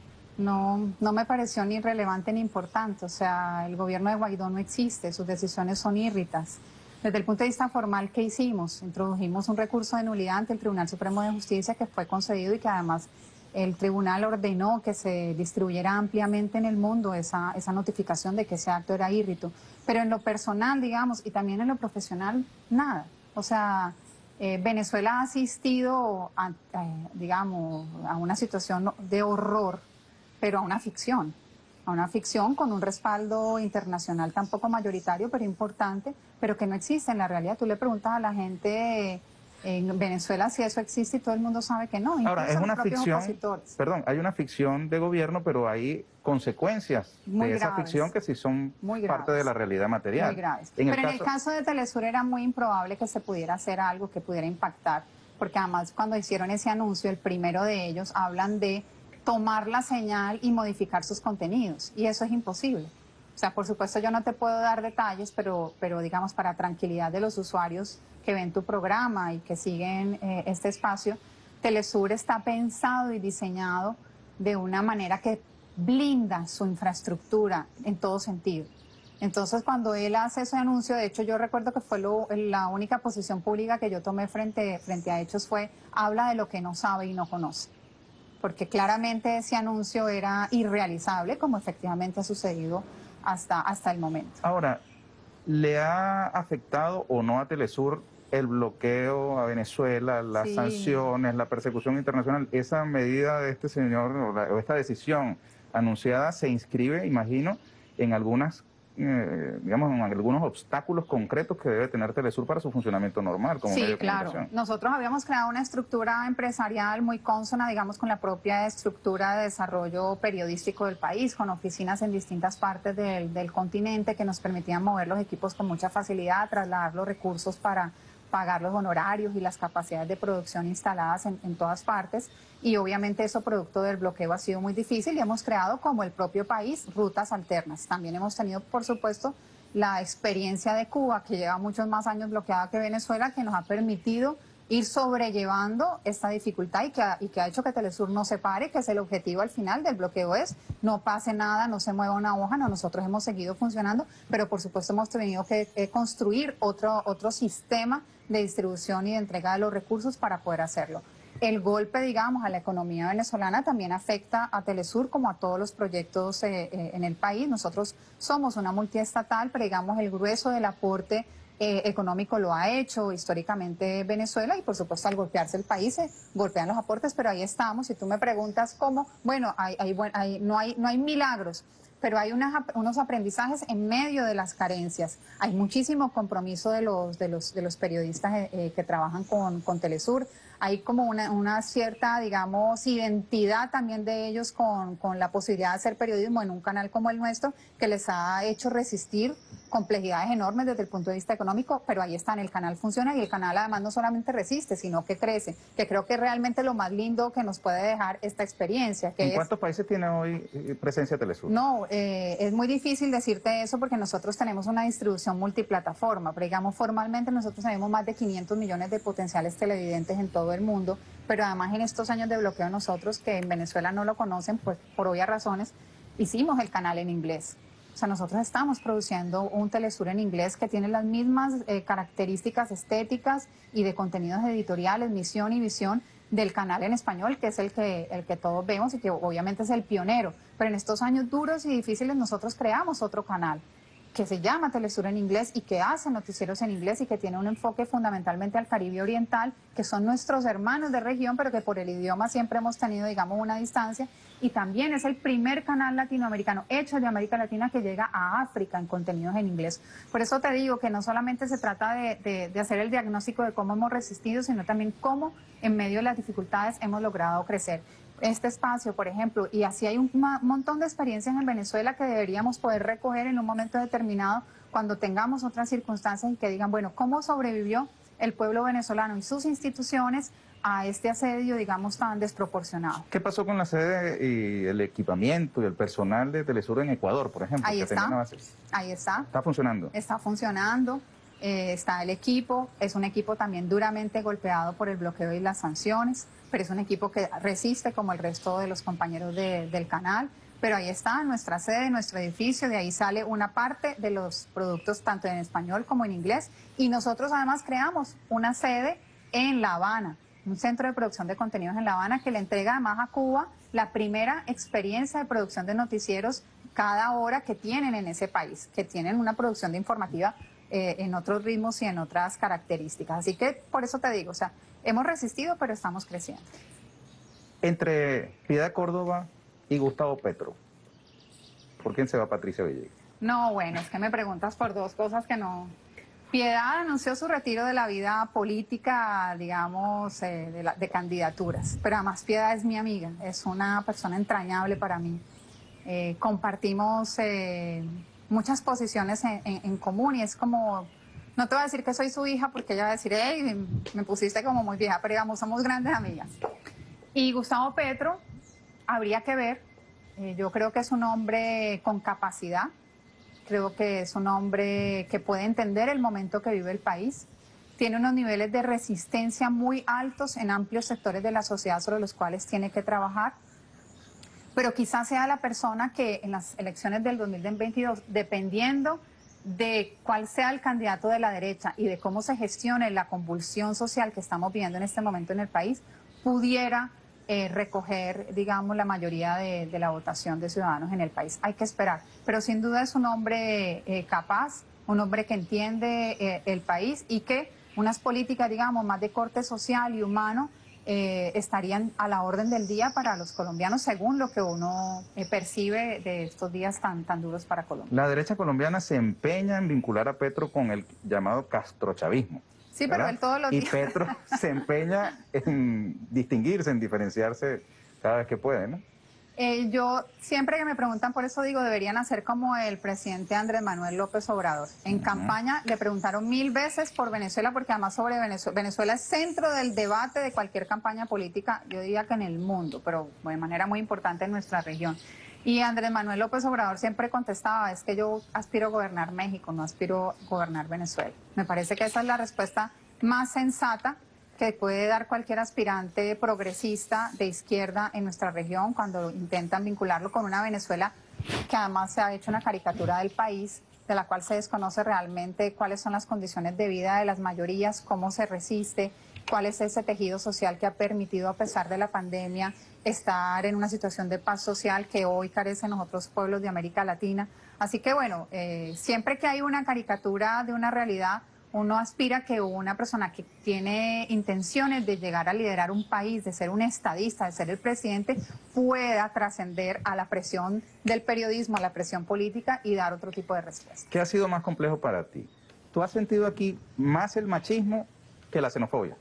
No, no me pareció ni relevante ni importante. O sea, el gobierno de Guaidó no existe, sus decisiones son írritas. Desde el punto de vista formal, ¿qué hicimos? Introdujimos un recurso de nulidad ante el Tribunal Supremo de Justicia que fue concedido y que además el tribunal ordenó que se distribuyera ampliamente en el mundo esa, esa notificación de que ese acto era írrito. Pero en lo personal, digamos, y también en lo profesional, nada. O sea, eh, Venezuela ha asistido, a, eh, digamos, a una situación de horror, pero a una ficción, a una ficción con un respaldo internacional tampoco mayoritario, pero importante, pero que no existe en la realidad. Tú le preguntas a la gente en Venezuela si eso existe y todo el mundo sabe que no, Ahora, es incluso los una propios ficción, opositores. perdón, hay una ficción de gobierno, pero hay consecuencias Muy de esa graves, ficción que sí son muy parte de graves, la realidad material. muy graves. En el Pero en el caso, caso de Telesur era muy improbable que se pudiera hacer algo que pudiera impactar, porque además cuando hicieron ese anuncio, el primero de ellos, hablan de tomar la señal y modificar sus contenidos, y eso es imposible. O sea, por supuesto yo no te puedo dar detalles, pero, pero digamos para tranquilidad de los usuarios que ven tu programa y que siguen eh, este espacio, Telesur está pensado y diseñado de una manera que blinda su infraestructura en todo sentido. Entonces, cuando él hace ese anuncio, de hecho yo recuerdo que fue lo, la única posición pública que yo tomé frente, frente a Hechos fue, habla de lo que no sabe y no conoce. Porque claramente ese anuncio era irrealizable, como efectivamente ha sucedido hasta, hasta el momento. ahora, ¿le ha afectado o no a Telesur el bloqueo a Venezuela, las Sí. sanciones, la persecución internacional? Esa medida de este señor o, la- o esta decisión anunciada se inscribe, imagino, en algunas, eh, digamos, en algunos obstáculos concretos que debe tener Telesur para su funcionamiento normal como medio Sí, de claro. comunicación. Nosotros habíamos creado una estructura empresarial muy consona, digamos, con la propia estructura de desarrollo periodístico del país, con oficinas en distintas partes del, del continente que nos permitían mover los equipos con mucha facilidad, trasladar los recursos para pagar los honorarios y las capacidades de producción instaladas en, en todas partes, y obviamente eso producto del bloqueo ha sido muy difícil, y hemos creado, como el propio país, rutas alternas. También hemos tenido, por supuesto, la experiencia de Cuba, que lleva muchos más años bloqueada que Venezuela, que nos ha permitido ir sobrellevando esta dificultad y que, ha, y que ha hecho que Telesur no se pare, que es el objetivo al final del bloqueo, es no pase nada, no se mueva una hoja. No, nosotros hemos seguido funcionando, pero por supuesto hemos tenido que eh, construir otro, otro sistema de distribución y de entrega de los recursos para poder hacerlo. El golpe, digamos, a la economía venezolana también afecta a Telesur como a todos los proyectos eh, eh, en el país. Nosotros somos una multiestatal, pero digamos el grueso del aporte Eh, económico lo ha hecho históricamente Venezuela, y por supuesto al golpearse el país se golpean los aportes, pero ahí estamos. Si tú me preguntas cómo, bueno, hay, hay, hay, no, hay, no hay milagros, pero hay unas, unos aprendizajes en medio de las carencias. Hay muchísimo compromiso de los, de los, de los periodistas eh, que trabajan con, con Telesur. Hay como una, una cierta, digamos, identidad también de ellos con, con la posibilidad de hacer periodismo en un canal como el nuestro, que les ha hecho resistir complejidades enormes desde el punto de vista económico, pero ahí están, el canal funciona, y el canal además no solamente resiste, sino que crece, que creo que es realmente lo más lindo que nos puede dejar esta experiencia. Que ¿En es... cuántos países tiene hoy presencia Telesur? No, eh, es muy difícil decirte eso porque nosotros tenemos una distribución multiplataforma, pero digamos formalmente nosotros tenemos más de quinientos millones de potenciales televidentes en todo el mundo, pero además en estos años de bloqueo nosotros, que en Venezuela no lo conocen, pues por obvias razones, hicimos el canal en inglés. O sea, nosotros estamos produciendo un Telesur en inglés que tiene las mismas eh, características estéticas y de contenidos editoriales, misión y visión del canal en español, que es el que, el que todos vemos y que obviamente es el pionero. Pero en estos años duros y difíciles nosotros creamos otro canal que se llama Telesur en inglés y que hace noticieros en inglés y que tiene un enfoque fundamentalmente al Caribe Oriental, que son nuestros hermanos de región, pero que por el idioma siempre hemos tenido, digamos, una distancia. Y también es el primer canal latinoamericano hecho de América Latina que llega a África en contenidos en inglés. Por eso te digo que no solamente se trata de, de, de hacer el diagnóstico de cómo hemos resistido, sino también cómo en medio de las dificultades hemos logrado crecer. Este espacio, por ejemplo, y así hay un montón de experiencias en Venezuela que deberíamos poder recoger en un momento determinado cuando tengamos otras circunstancias y que digan, bueno, ¿cómo sobrevivió el pueblo venezolano y sus instituciones a este asedio, digamos, tan desproporcionado? ¿Qué pasó con la sede y el equipamiento y el personal de Telesur en Ecuador, por ejemplo? Ahí que está, una base? ahí está. ¿Está funcionando? Está funcionando, eh, está el equipo, es un equipo también duramente golpeado por el bloqueo y las sanciones, pero es un equipo que resiste como el resto de los compañeros de, del canal. Pero ahí está nuestra sede, nuestro edificio, de ahí sale una parte de los productos tanto en español como en inglés. Y nosotros además creamos una sede en La Habana, un centro de producción de contenidos en La Habana que le entrega además a Cuba la primera experiencia de producción de noticieros cada hora que tienen en ese país, que tienen una producción de informativa eh, en otros ritmos y en otras características. Así que por eso te digo, o sea, hemos resistido, pero estamos creciendo. Entre Piedad Córdoba y Gustavo Petro, ¿por quién se va Patricia Villegas? No, bueno, es que me preguntas por dos cosas que no... Piedad anunció su retiro de la vida política, digamos, eh, de, la, de candidaturas, pero además Piedad es mi amiga, es una persona entrañable para mí. Eh, compartimos eh, muchas posiciones en, en, en común y es como... No te voy a decir que soy su hija porque ella va a decir, hey, me pusiste como muy vieja, pero digamos, somos grandes amigas. Y Gustavo Petro, habría que ver, eh, yo creo que es un hombre con capacidad, creo que es un hombre que puede entender el momento que vive el país, tiene unos niveles de resistencia muy altos en amplios sectores de la sociedad sobre los cuales tiene que trabajar, pero quizás sea la persona que en las elecciones del dos mil veintidós, dependiendo de cuál sea el candidato de la derecha y de cómo se gestione la convulsión social que estamos viviendo en este momento en el país, pudiera eh, recoger, digamos, la mayoría de, de la votación de ciudadanos en el país. Hay que esperar, pero sin duda es un hombre eh, capaz, un hombre que entiende eh, el país y que unas políticas, digamos, más de corte social y humano eh, estarían a la orden del día para los colombianos, según lo que uno eh, percibe de estos días tan, tan duros para Colombia. La derecha colombiana se empeña en vincular a Petro con el llamado castrochavismo. Sí, ¿verdad? pero él todos los y días... Petro se empeña en distinguirse, en diferenciarse cada vez que puede, ¿no? Eh, yo siempre que me preguntan por eso digo, deberían hacer como el presidente Andrés Manuel López Obrador. En uh-huh. campaña le preguntaron mil veces por Venezuela, porque además sobre Venezuela, Venezuela es centro del debate de cualquier campaña política, yo diría que en el mundo, pero de manera muy importante en nuestra región. Y Andrés Manuel López Obrador siempre contestaba, es que yo aspiro a gobernar México, no aspiro a gobernar Venezuela. Me parece que esa es la respuesta más sensata que puede dar cualquier aspirante progresista de izquierda en nuestra región cuando intentan vincularlo con una Venezuela que además se ha hecho una caricatura del país, de la cual se desconoce realmente cuáles son las condiciones de vida de las mayorías, cómo se resiste, cuál es ese tejido social que ha permitido, a pesar de la pandemia, estar en una situación de paz social que hoy carecen los otros pueblos de América Latina. Así que bueno, eh, siempre que hay una caricatura de una realidad, uno aspira a que una persona que tiene intenciones de llegar a liderar un país, de ser un estadista, de ser el presidente, pueda trascender a la presión del periodismo, a la presión política y dar otro tipo de respuesta. ¿Qué ha sido más complejo para ti? ¿Tú has sentido aquí más el machismo que la xenofobia?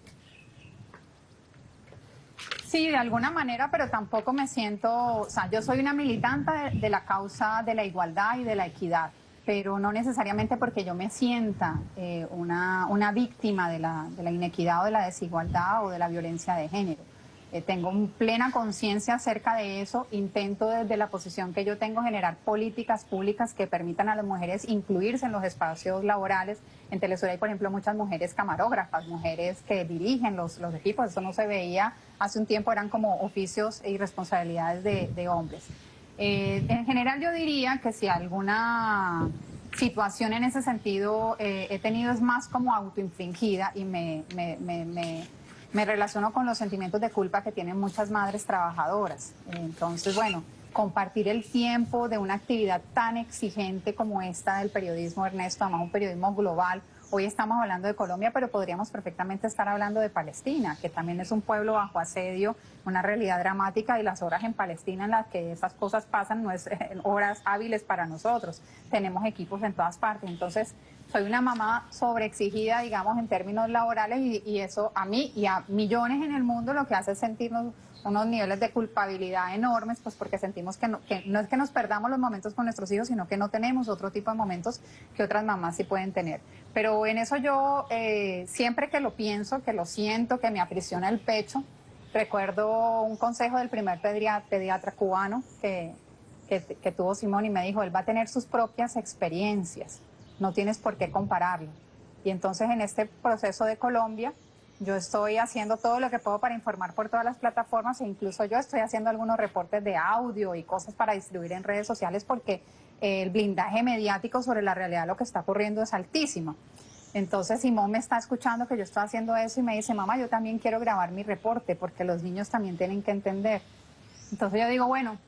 Sí, de alguna manera, pero tampoco me siento, o sea, yo soy una militante de, de la causa de la igualdad y de la equidad, pero no necesariamente porque yo me sienta eh, una, una víctima de la, de la inequidad o de la desigualdad o de la violencia de género. Eh, tengo plena conciencia acerca de eso, intento desde la posición que yo tengo generar políticas públicas que permitan a las mujeres incluirse en los espacios laborales. En Telesur hay, por ejemplo, muchas mujeres camarógrafas, mujeres que dirigen los, los equipos, eso no se veía hace un tiempo, eran como oficios y responsabilidades de, de hombres. Eh, en general yo diría que si alguna situación en ese sentido eh, he tenido es más como autoinfligida y me, me, me, me, me relaciono con los sentimientos de culpa que tienen muchas madres trabajadoras. Entonces, bueno, compartir el tiempo de una actividad tan exigente como esta del periodismo, Ernesto, además un periodismo global. Hoy estamos hablando de Colombia, pero podríamos perfectamente estar hablando de Palestina, que también es un pueblo bajo asedio, una realidad dramática, y las horas en Palestina en las que esas cosas pasan no es horas hábiles para nosotros. Tenemos equipos en todas partes, entonces soy una mamá sobreexigida, digamos, en términos laborales, y, y eso a mí y a millones en el mundo lo que hace es sentirnos unos niveles de culpabilidad enormes, pues porque sentimos que no, que no es que nos perdamos los momentos con nuestros hijos, sino que no tenemos otro tipo de momentos que otras mamás sí pueden tener. Pero en eso yo, eh, siempre que lo pienso, que lo siento, que me aprisiona el pecho, recuerdo un consejo del primer pediatra, pediatra cubano que, que, que tuvo Simón, y me dijo, él va a tener sus propias experiencias, no tienes por qué compararlo. Y entonces en este proceso de Colombia, yo estoy haciendo todo lo que puedo para informar por todas las plataformas, e incluso yo estoy haciendo algunos reportes de audio y cosas para distribuir en redes sociales, porque el blindaje mediático sobre la realidad de lo que está ocurriendo es altísimo. Entonces Simón me está escuchando que yo estoy haciendo eso y me dice, mamá, yo también quiero grabar mi reporte porque los niños también tienen que entender. Entonces yo digo, bueno,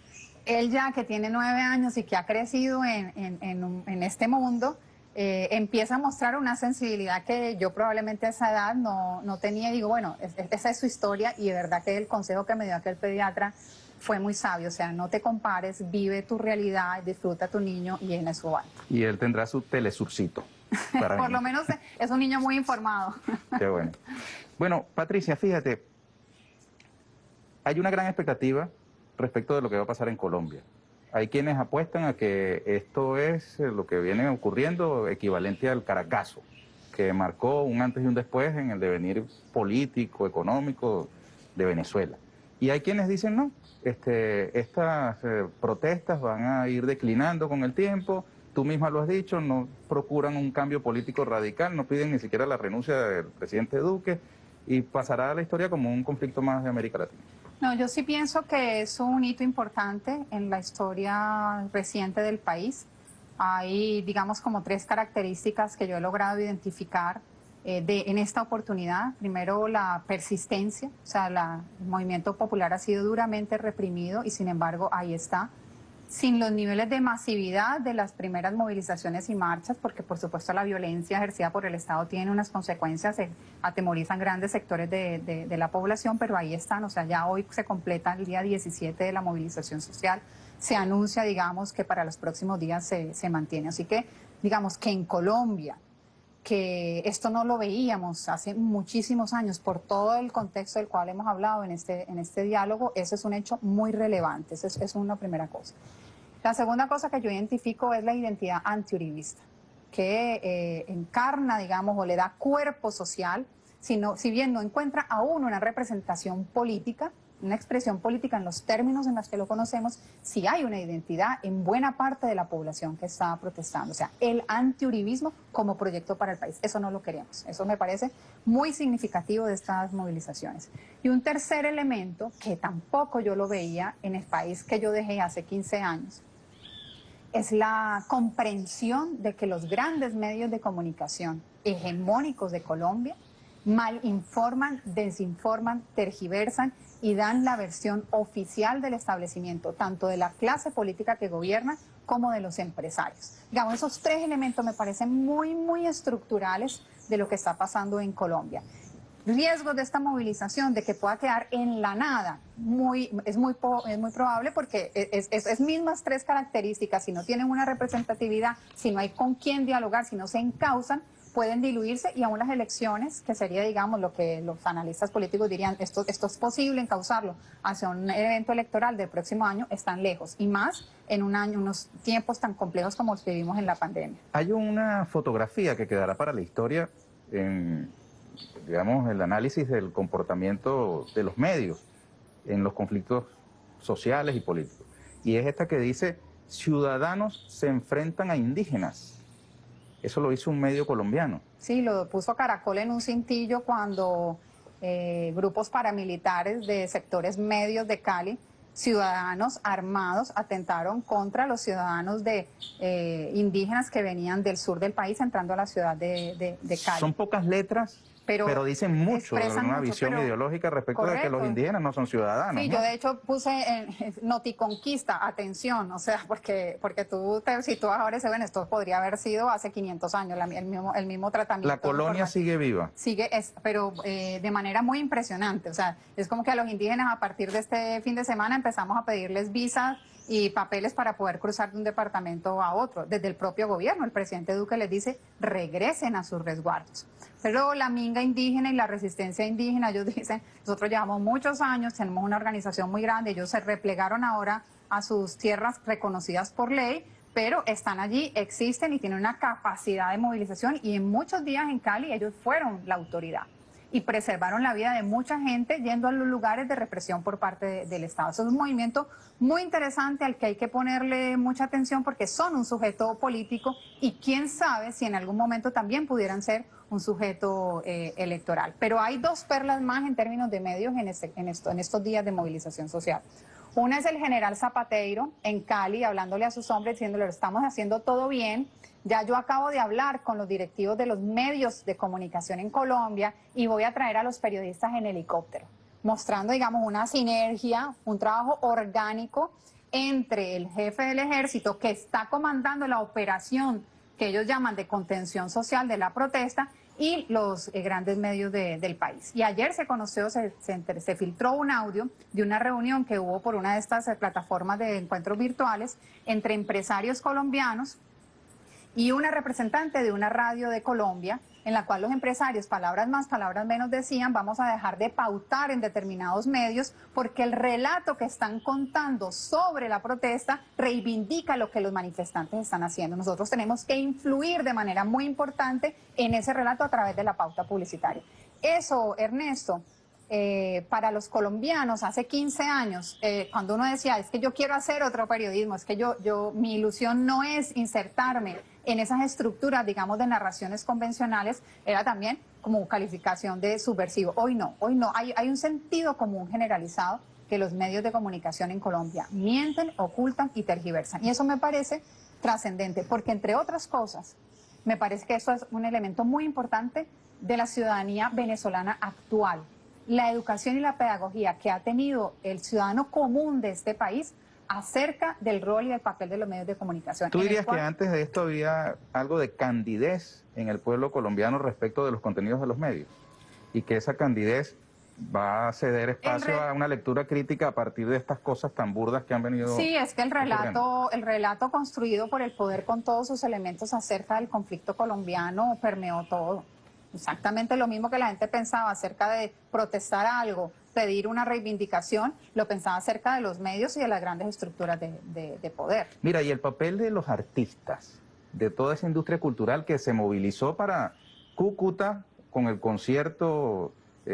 él ya que tiene nueve años y que ha crecido en, en, en, en este mundo, Eh, empieza a mostrar una sensibilidad que yo probablemente a esa edad no, no tenía, y digo, bueno, es, esa es su historia, y de verdad que el consejo que me dio aquel pediatra fue muy sabio, o sea, no te compares, vive tu realidad, disfruta a tu niño y en eso va. Y él tendrá su telesurcito. Para Por lo menos es un niño muy informado. Qué bueno. Bueno, Patricia, fíjate, hay una gran expectativa respecto de lo que va a pasar en Colombia. Hay quienes apuestan a que esto es lo que viene ocurriendo equivalente al Caracazo, que marcó un antes y un después en el devenir político, económico de Venezuela. Y hay quienes dicen no, este, estas eh, protestas van a ir declinando con el tiempo, tú misma lo has dicho, no procuran un cambio político radical, no piden ni siquiera la renuncia del presidente Duque, y pasará a la historia como un conflicto más de América Latina. No, yo sí pienso que es un hito importante en la historia reciente del país. Hay, digamos, como tres características que yo he logrado identificar eh, de, en esta oportunidad. Primero, la persistencia, o sea, la, el movimiento popular ha sido duramente reprimido y sin embargo ahí está. Sin los niveles de masividad de las primeras movilizaciones y marchas, porque por supuesto la violencia ejercida por el Estado tiene unas consecuencias, se atemorizan grandes sectores de, de, de la población, pero ahí están, o sea, ya hoy se completa el día diecisiete de la movilización social, se anuncia, digamos, que para los próximos días se, se mantiene. Así que, digamos, que en Colombia, que esto no lo veíamos hace muchísimos años por todo el contexto del cual hemos hablado en este, en este diálogo. Eso es un hecho muy relevante, eso es, es una primera cosa. La segunda cosa que yo identifico es la identidad antiuribista, que eh, encarna, digamos, o le da cuerpo social, sino, si bien no encuentra aún una representación política, una expresión política en los términos en los que lo conocemos, sí hay una identidad en buena parte de la población que está protestando. O sea, el antiuribismo como proyecto para el país. Eso no lo queremos. Eso me parece muy significativo de estas movilizaciones. Y un tercer elemento, que tampoco yo lo veía en el país que yo dejé hace quince años, es la comprensión de que los grandes medios de comunicación hegemónicos de Colombia mal informan, desinforman, tergiversan y dan la versión oficial del establecimiento, tanto de la clase política que gobierna como de los empresarios. Digamos, esos tres elementos me parecen muy, muy estructurales de lo que está pasando en Colombia. Riesgos de esta movilización, de que pueda quedar en la nada, muy, es, muy, es muy probable porque es, es, es mismas tres características, si no tienen una representatividad, si no hay con quién dialogar, si no se encausan, pueden diluirse y aún las elecciones, que sería, digamos, lo que los analistas políticos dirían, esto, esto es posible encauzarlo hacia un evento electoral del próximo año, están lejos, y más en un año, unos tiempos tan complejos como los que vivimos en la pandemia. Hay una fotografía que quedará para la historia en, digamos, el análisis del comportamiento de los medios en los conflictos sociales y políticos. Y es esta que dice, ciudadanos se enfrentan a indígenas. Eso lo hizo un medio colombiano. Sí, lo puso Caracol en un cintillo cuando eh, grupos paramilitares de sectores medios de Cali, ciudadanos armados, atentaron contra los ciudadanos de eh, indígenas que venían del sur del país entrando a la ciudad de, de, de Cali. Son pocas letras, pero, pero dicen mucho de una mucho, visión ideológica respecto correcto. de que los indígenas no son ciudadanos. Sí, ¿no? yo de hecho puse en Noticonquista, atención, o sea, porque porque tú te sitúas ahora y se ven, esto podría haber sido hace quinientos años, la, el, mismo, el mismo tratamiento. La colonia sigue viva. Sigue, es, pero eh, de manera muy impresionante, o sea, es como que a los indígenas a partir de este fin de semana empezamos a pedirles visas y papeles para poder cruzar de un departamento a otro. Desde el propio gobierno, el presidente Duque les dice, regresen a sus resguardos. Pero la minga indígena y la resistencia indígena, ellos dicen, nosotros llevamos muchos años, tenemos una organización muy grande, ellos se replegaron ahora a sus tierras reconocidas por ley, pero están allí, existen y tienen una capacidad de movilización y en muchos días en Cali ellos fueron la autoridad y preservaron la vida de mucha gente yendo a los lugares de represión por parte de, del Estado. Eso es un movimiento muy interesante al que hay que ponerle mucha atención porque son un sujeto político y quién sabe si en algún momento también pudieran ser un sujeto eh, electoral. Pero hay dos perlas más en términos de medios en, este, en, esto, en estos días de movilización social. Una es el general Zapateiro en Cali, hablándole a sus hombres, diciéndole, lo estamos haciendo todo bien. Ya yo acabo de hablar con los directivos de los medios de comunicación en Colombia y voy a traer a los periodistas en helicóptero, mostrando, digamos, una sinergia, un trabajo orgánico entre el jefe del ejército que está comandando la operación que ellos llaman de contención social de la protesta y los eh, grandes medios de, del país. Y ayer se conoció, se, se, se filtró un audio de una reunión que hubo por una de estas eh, plataformas de encuentros virtuales entre empresarios colombianos y una representante de una radio de Colombia, en la cual los empresarios, palabras más, palabras menos, decían, vamos a dejar de pautar en determinados medios porque el relato que están contando sobre la protesta reivindica lo que los manifestantes están haciendo. Nosotros tenemos que influir de manera muy importante en ese relato a través de la pauta publicitaria. Eso, Ernesto, eh, para los colombianos hace quince años, eh, cuando uno decía, es que yo quiero hacer otro periodismo, es que yo, yo, mi ilusión no es insertarme en esas estructuras, digamos, de narraciones convencionales, era también como calificación de subversivo. Hoy no, hoy no. Hay, hay un sentido común generalizado que los medios de comunicación en Colombia mienten, ocultan y tergiversan. Y eso me parece trascendente, porque entre otras cosas, me parece que eso es un elemento muy importante de la ciudadanía venezolana actual. La educación y la pedagogía que ha tenido el ciudadano común de este país acerca del rol y del papel de los medios de comunicación. ¿Tú dirías cual... que antes de esto había algo de candidez en el pueblo colombiano respecto de los contenidos de los medios? Y que esa candidez va a ceder espacio re... a una lectura crítica a partir de estas cosas tan burdas que han venido. Sí, es que el relato, el relato construido por el poder con todos sus elementos acerca del conflicto colombiano permeó todo. Exactamente lo mismo que la gente pensaba acerca de protestar algo, pedir una reivindicación, lo pensaba acerca de los medios y de las grandes estructuras de, de, de poder. Mira, y el papel de los artistas, de toda esa industria cultural que se movilizó para Cúcuta con el concierto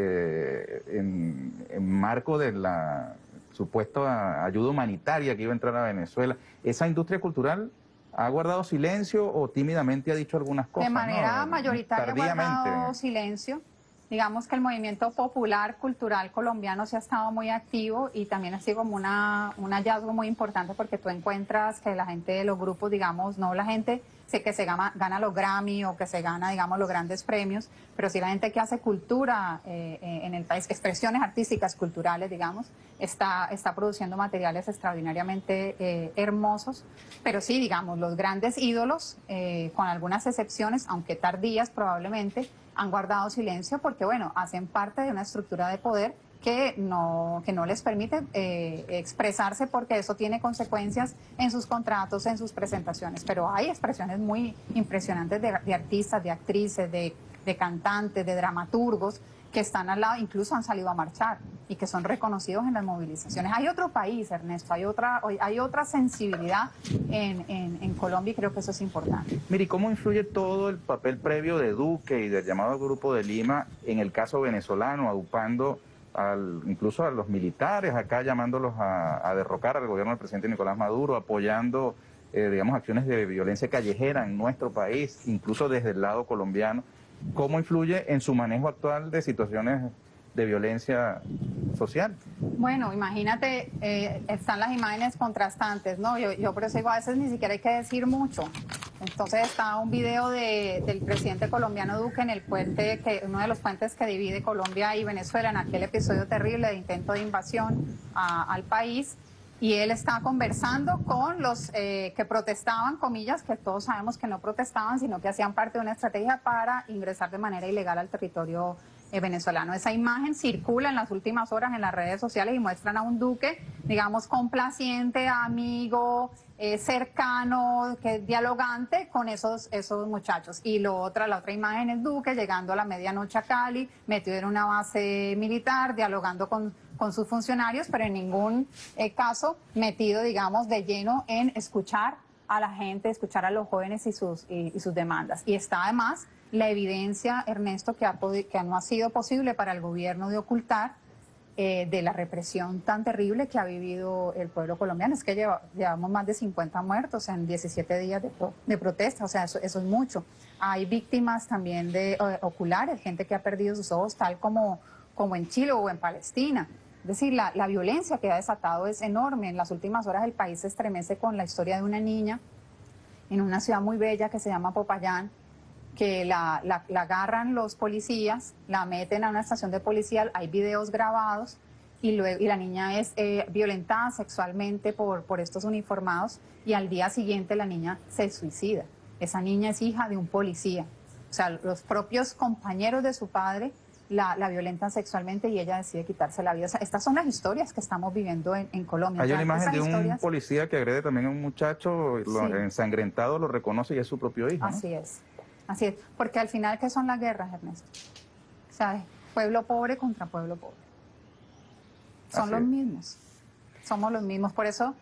eh, en, en marco de la supuesta ayuda humanitaria que iba a entrar a Venezuela, esa industria cultural ¿ha guardado silencio o tímidamente ha dicho algunas cosas? De manera ¿no? mayoritaria ha guardado silencio. Digamos que el movimiento popular cultural colombiano se ha estado muy activo y también ha sido como una, un hallazgo muy importante porque tú encuentras que la gente de los grupos, digamos, no la gente sé que se gana, gana los Grammy o que se gana, digamos, los grandes premios, pero sí la gente que hace cultura eh, en el país, expresiones artísticas, culturales, digamos, está, está produciendo materiales extraordinariamente eh, hermosos, pero sí, digamos, los grandes ídolos, eh, con algunas excepciones, aunque tardías probablemente, han guardado silencio porque, bueno, hacen parte de una estructura de poder que no, que no les permite eh, expresarse porque eso tiene consecuencias en sus contratos, en sus presentaciones. Pero hay expresiones muy impresionantes de, de artistas, de actrices, de, de cantantes, de dramaturgos que están al lado, incluso han salido a marchar y que son reconocidos en las movilizaciones. Hay otro país, Ernesto, hay otra, hay otra sensibilidad en, en, en Colombia y creo que eso es importante. Mire, ¿cómo influye todo el papel previo de Duque y del llamado Grupo de Lima en el caso venezolano, agrupando al, incluso a los militares acá, llamándolos a, a derrocar al gobierno del presidente Nicolás Maduro, apoyando, eh, digamos, acciones de violencia callejera en nuestro país, incluso desde el lado colombiano? ¿Cómo influye en su manejo actual de situaciones de violencia social? Bueno, imagínate, eh, están las imágenes contrastantes, ¿no? Yo, yo por eso digo, a veces ni siquiera hay que decir mucho. Entonces está un video de, del presidente colombiano Duque en el puente, que uno de los puentes que divide Colombia y Venezuela, en aquel episodio terrible de intento de invasión a, al país. Y él está conversando con los eh, que protestaban, comillas, que todos sabemos que no protestaban, sino que hacían parte de una estrategia para ingresar de manera ilegal al territorio eh, venezolano. Esa imagen circula en las últimas horas en las redes sociales y muestran a un Duque, digamos, complaciente, amigo, eh, cercano, que es dialogante con esos, esos muchachos. Y lo otra, la otra imagen es Duque llegando a la medianoche a Cali, metido en una base militar, dialogando con... con sus funcionarios, pero en ningún eh, caso metido, digamos, de lleno en escuchar a la gente, escuchar a los jóvenes y sus, y, y sus demandas. Y está además la evidencia, Ernesto, que, ha que no ha sido posible para el gobierno de ocultar eh, de la represión tan terrible que ha vivido el pueblo colombiano. Es que lleva, llevamos más de cincuenta muertos en diecisiete días de, pro, de protesta, o sea, eso, eso es mucho. Hay víctimas también de eh, oculares, gente que ha perdido sus ojos, tal como, como en Chile o en Palestina. Es decir, la, la violencia que ha desatado es enorme. En las últimas horas el país se estremece con la historia de una niña en una ciudad muy bella que se llama Popayán, que la, la, la agarran los policías, la meten a una estación de policía, hay videos grabados y, luego, y la niña es eh, violentada sexualmente por, por estos uniformados y al día siguiente la niña se suicida. Esa niña es hija de un policía. O sea, los propios compañeros de su padre La, la violentan sexualmente y ella decide quitarse la vida. O sea, estas son las historias que estamos viviendo en, en Colombia. Hay una imagen de un historias... policía que agrede también a un muchacho, lo, sí. ensangrentado, lo reconoce y es su propio hijo, ¿no? Así es, así es. Porque al final, ¿qué son las guerras, Ernesto? ¿Sabes? Pueblo pobre contra pueblo pobre. Son así los es. mismos. Somos los mismos. Por eso,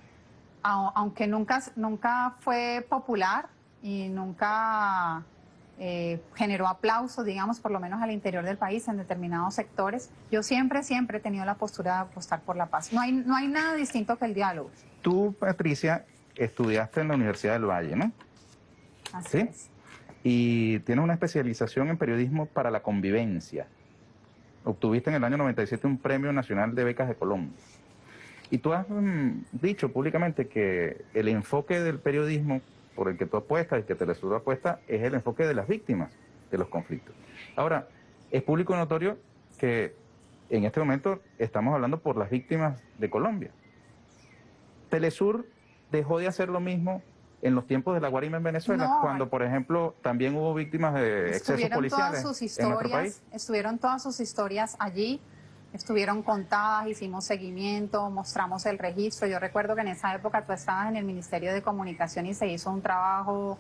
aunque nunca, nunca fue popular y nunca... Eh, generó aplausos, digamos, por lo menos al interior del país, en determinados sectores. Yo siempre, siempre he tenido la postura de apostar por la paz. No hay, no hay nada distinto que el diálogo. Tú, Patricia, estudiaste en la Universidad del Valle, ¿no? Así ¿Sí? es. Y tienes una especialización en periodismo para la convivencia. Obtuviste en el año noventa y siete un Premio Nacional de Becas de Colombia. Y tú has mm, dicho públicamente que el enfoque del periodismo por el que tú apuestas y que Telesur apuesta es el enfoque de las víctimas de los conflictos. Ahora, es público notorio que en este momento estamos hablando por las víctimas de Colombia. Telesur dejó de hacer lo mismo en los tiempos de la Guarima en Venezuela, no, cuando, por ejemplo, también hubo víctimas de excesos policiales todas sus historias, en nuestro país. Estuvieron todas sus historias allí. estuvieron contadas, hicimos seguimiento, mostramos el registro. Yo recuerdo que en esa época tú estabas en el Ministerio de Comunicación y se hizo un trabajo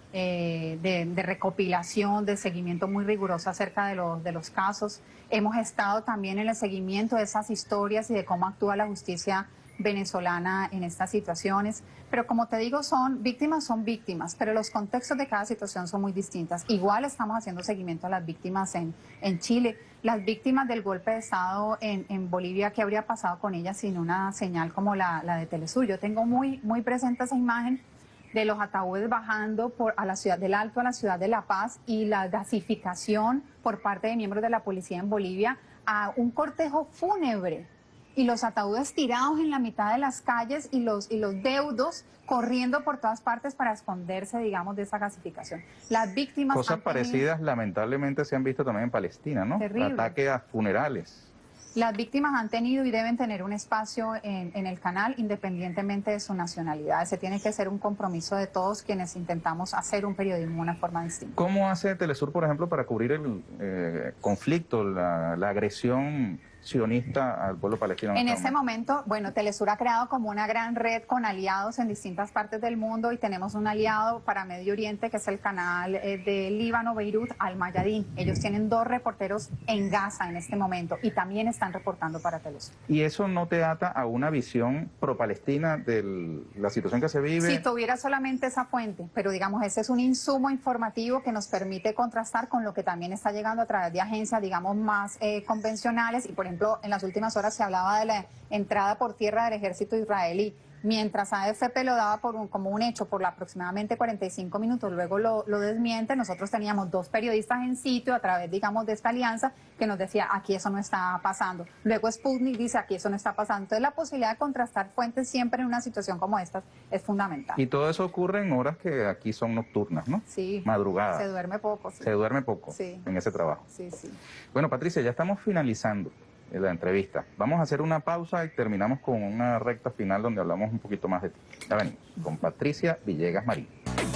eh, de, de recopilación, de seguimiento muy riguroso acerca de los, de los casos. Hemos estado también en el seguimiento de esas historias y de cómo actúa la justicia venezolana en estas situaciones, pero como te digo, son víctimas, son víctimas, pero los contextos de cada situación son muy distintas. Igual estamos haciendo seguimiento a las víctimas en, en Chile, las víctimas del golpe de Estado en, en Bolivia, ¿qué habría pasado con ellas sin una señal como la, la de Telesur? Yo tengo muy, muy presente esa imagen de los ataúdes bajando por, a la ciudad del Alto, a la ciudad de La Paz, y la gasificación por parte de miembros de la policía en Bolivia a un cortejo fúnebre, y los ataúdes tirados en la mitad de las calles y los, y los deudos corriendo por todas partes para esconderse, digamos, de esa gasificación. Las víctimas... Cosas parecidas lamentablemente se han visto también en Palestina, ¿no? Terrible. Ataque a funerales. Las víctimas han tenido y deben tener un espacio en, en el canal independientemente de su nacionalidad. Ese tiene que ser un compromiso de todos quienes intentamos hacer un periodismo de una forma distinta. ¿Cómo hace Telesur, por ejemplo, para cubrir el eh, conflicto, la, la agresión sionista al pueblo palestino? En este momento, bueno, Telesur ha creado como una gran red con aliados en distintas partes del mundo y tenemos un aliado para Medio Oriente que es el canal eh, de Líbano, Beirut, Al Mayadin. Ellos tienen dos reporteros en Gaza en este momento y también están reportando para Telesur. ¿Y eso no te ata a una visión pro-palestina de la situación que se vive? Si tuviera solamente esa fuente, pero digamos, ese es un insumo informativo que nos permite contrastar con lo que también está llegando a través de agencias, digamos, más eh, convencionales y, por ejemplo, en las últimas horas se hablaba de la entrada por tierra del ejército israelí, mientras A F P lo daba por un, como un hecho por aproximadamente cuarenta y cinco minutos, luego lo, lo desmiente. Nosotros teníamos dos periodistas en sitio a través, digamos, de esta alianza que nos decía, aquí eso no está pasando. Luego Sputnik dice, aquí eso no está pasando. Entonces la posibilidad de contrastar fuentes siempre en una situación como esta es fundamental. Y todo eso ocurre en horas que aquí son nocturnas, ¿no? Sí. Madrugadas. Se duerme poco. Sí. Se duerme poco sí. en ese trabajo. Sí, sí. Bueno, Patricia, ya estamos finalizando la entrevista. Vamos a hacer una pausa y terminamos con una recta final donde hablamos un poquito más de ti. Ya venimos con Patricia Villegas Marín.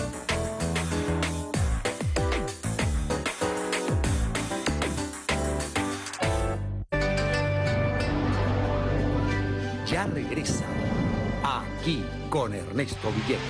Ya regresa Aquí con Ernesto Villegas.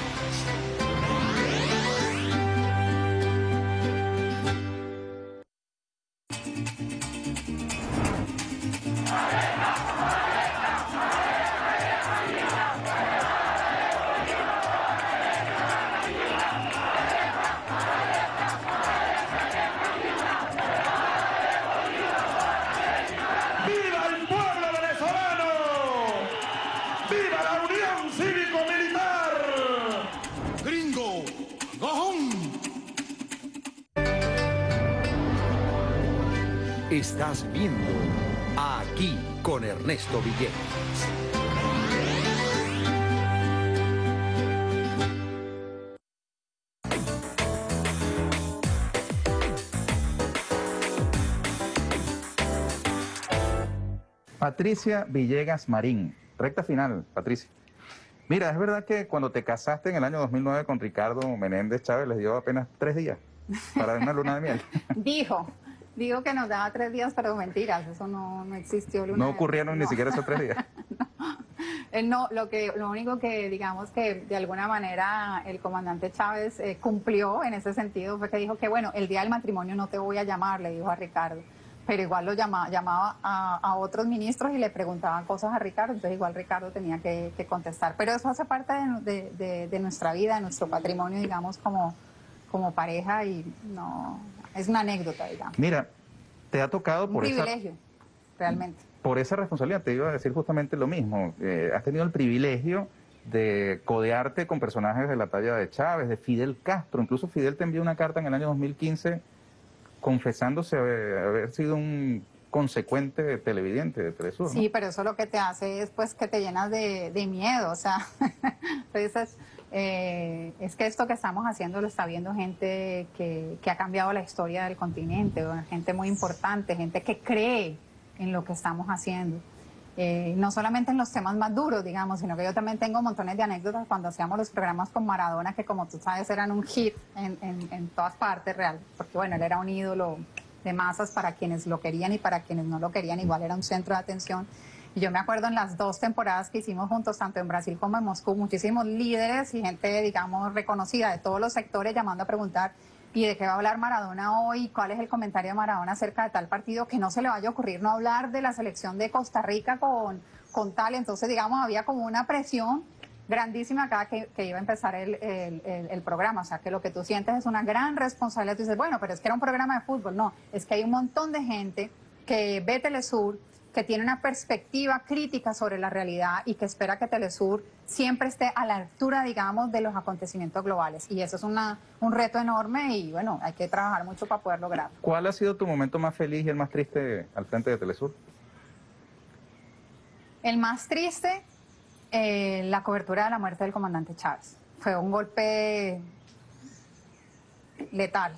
Estás viendo Aquí con Ernesto Villegas. Patricia Villegas Marín, recta final, Patricia. Mira, es verdad que cuando te casaste en el año dos mil nueve con Ricardo Menéndez Chávez les dio apenas tres días para una luna de miel. Dijo. Digo que nos daba tres días, pero mentiras, eso no, no existió. Luna no ocurrieron no. ni siquiera esos tres días. no, él no, lo, que, lo único que digamos que de alguna manera el comandante Chávez eh, cumplió en ese sentido fue que dijo que bueno, el día del matrimonio no te voy a llamar, le dijo a Ricardo, pero igual lo llamaba, llamaba a, a otros ministros y le preguntaban cosas a Ricardo, entonces igual Ricardo tenía que, que contestar. Pero eso hace parte de, de, de, de nuestra vida, de nuestro patrimonio, digamos, como, como pareja y no... Es una anécdota, digamos. Mira, te ha tocado por un privilegio, esa, realmente. Por esa responsabilidad, te iba a decir justamente lo mismo. Eh, has tenido el privilegio de codearte con personajes de la talla de Chávez, de Fidel Castro. Incluso Fidel te envió una carta en el año dos mil quince confesándose haber, haber sido un consecuente televidente de Telesur, ¿no? Sí, pero eso lo que te hace es pues que te llenas de, de miedo, o sea, entonces eh, es que esto que estamos haciendo lo está viendo gente que, que ha cambiado la historia del continente, gente muy importante, gente que cree en lo que estamos haciendo. Eh, no solamente en los temas más duros, digamos, sino que yo también tengo montones de anécdotas cuando hacíamos los programas con Maradona, que como tú sabes eran un hit en, en, en todas partes, real, porque bueno, él era un ídolo de masas para quienes lo querían y para quienes no lo querían, igual era un centro de atención. Y yo me acuerdo en las dos temporadas que hicimos juntos, tanto en Brasil como en Moscú, muchísimos líderes y gente, digamos, reconocida de todos los sectores llamando a preguntar ¿y de qué va a hablar Maradona hoy? ¿Cuál es el comentario de Maradona acerca de tal partido? Que no se le vaya a ocurrir no hablar de la selección de Costa Rica con, con tal. Entonces, digamos, había como una presión grandísima cada que, que iba a empezar el, el, el, el programa. O sea, que lo que tú sientes es una gran responsabilidad. Tú dices, bueno, pero es que era un programa de fútbol. No, es que hay un montón de gente que ve Telesur, que tiene una perspectiva crítica sobre la realidad y que espera que Telesur siempre esté a la altura, digamos, de los acontecimientos globales. Y eso es una, un reto enorme y, bueno, hay que trabajar mucho para poder lograrlo. ¿Cuál ha sido tu momento más feliz y el más triste al frente de Telesur? El más triste, eh, la cobertura de la muerte del comandante Chávez. Fue un golpe letal.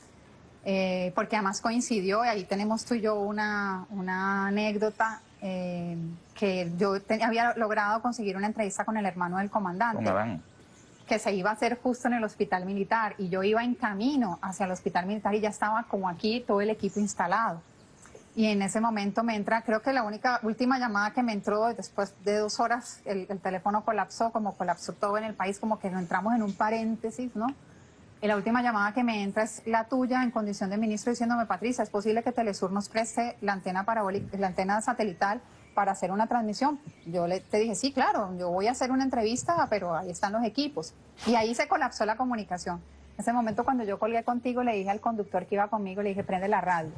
Eh, porque además coincidió, y ahí tenemos tú y yo una, una anécdota, eh, que yo te, había logrado conseguir una entrevista con el hermano del comandante, Con Adán. que se iba a hacer justo en el hospital militar, y yo iba en camino hacia el hospital militar y ya estaba como aquí todo el equipo instalado. Y en ese momento me entra, creo que la única última llamada que me entró, después de dos horas el, el teléfono colapsó, como colapsó todo en el país, como que nos entramos en un paréntesis, ¿no? Y la última llamada que me entra es la tuya en condición de ministro diciéndome, Patricia, ¿es posible que Telesur nos preste la antena parabólica, la antena satelital para hacer una transmisión? Yo le, te dije, sí, claro, yo voy a hacer una entrevista, pero ahí están los equipos. Y ahí se colapsó la comunicación. En ese momento, cuando yo colgué contigo, le dije al conductor que iba conmigo, le dije, prende la radio.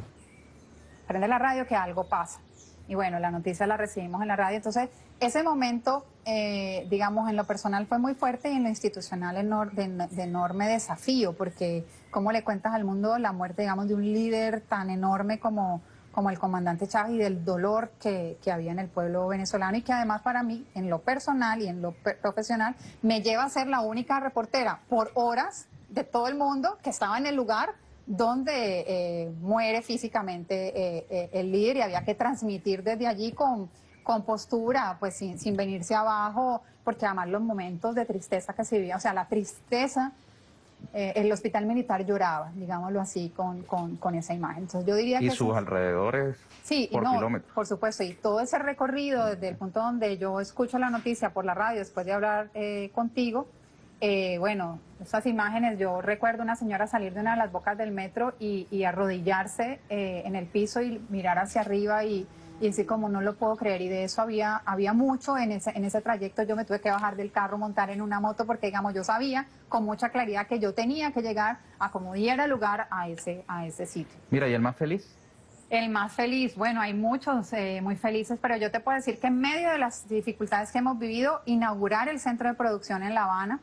Prende la radio que algo pasa. Y bueno, la noticia la recibimos en la radio. Entonces, ese momento, eh, digamos, en lo personal fue muy fuerte y en lo institucional enor de, de enorme desafío, porque cómo le cuentas al mundo la muerte, digamos, de un líder tan enorme como, como el comandante Chávez y del dolor que, que había en el pueblo venezolano y que además para mí, en lo personal y en lo profesional, me lleva a ser la única reportera por horas de todo el mundo que estaba en el lugar donde eh, muere físicamente eh, eh, el líder y había que transmitir desde allí con, con postura, pues sin, sin venirse abajo, porque además los momentos de tristeza que se vivían, o sea, la tristeza, eh, el hospital militar lloraba, digámoslo así, con, con, con esa imagen. Entonces yo diría y que... sus eso, alrededores sí, por y no, kilómetros. por supuesto, y todo ese recorrido desde el punto donde yo escucho la noticia por la radio después de hablar eh, contigo, Eh, bueno, esas imágenes, yo recuerdo una señora salir de una de las bocas del metro y, y arrodillarse eh, en el piso y mirar hacia arriba y, y decir como no lo puedo creer, y de eso había, había mucho en ese, en ese trayecto. Yo me tuve que bajar del carro, montar en una moto porque digamos yo sabía con mucha claridad que yo tenía que llegar a como diera lugar a ese, a ese sitio. Mira, ¿y el más feliz? El más feliz, bueno, hay muchos eh, muy felices, pero yo te puedo decir que en medio de las dificultades que hemos vivido, inaugurar el centro de producción en La Habana,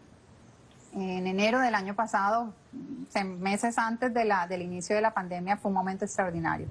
en enero del año pasado, meses antes de la, del inicio de la pandemia, fue un momento extraordinario,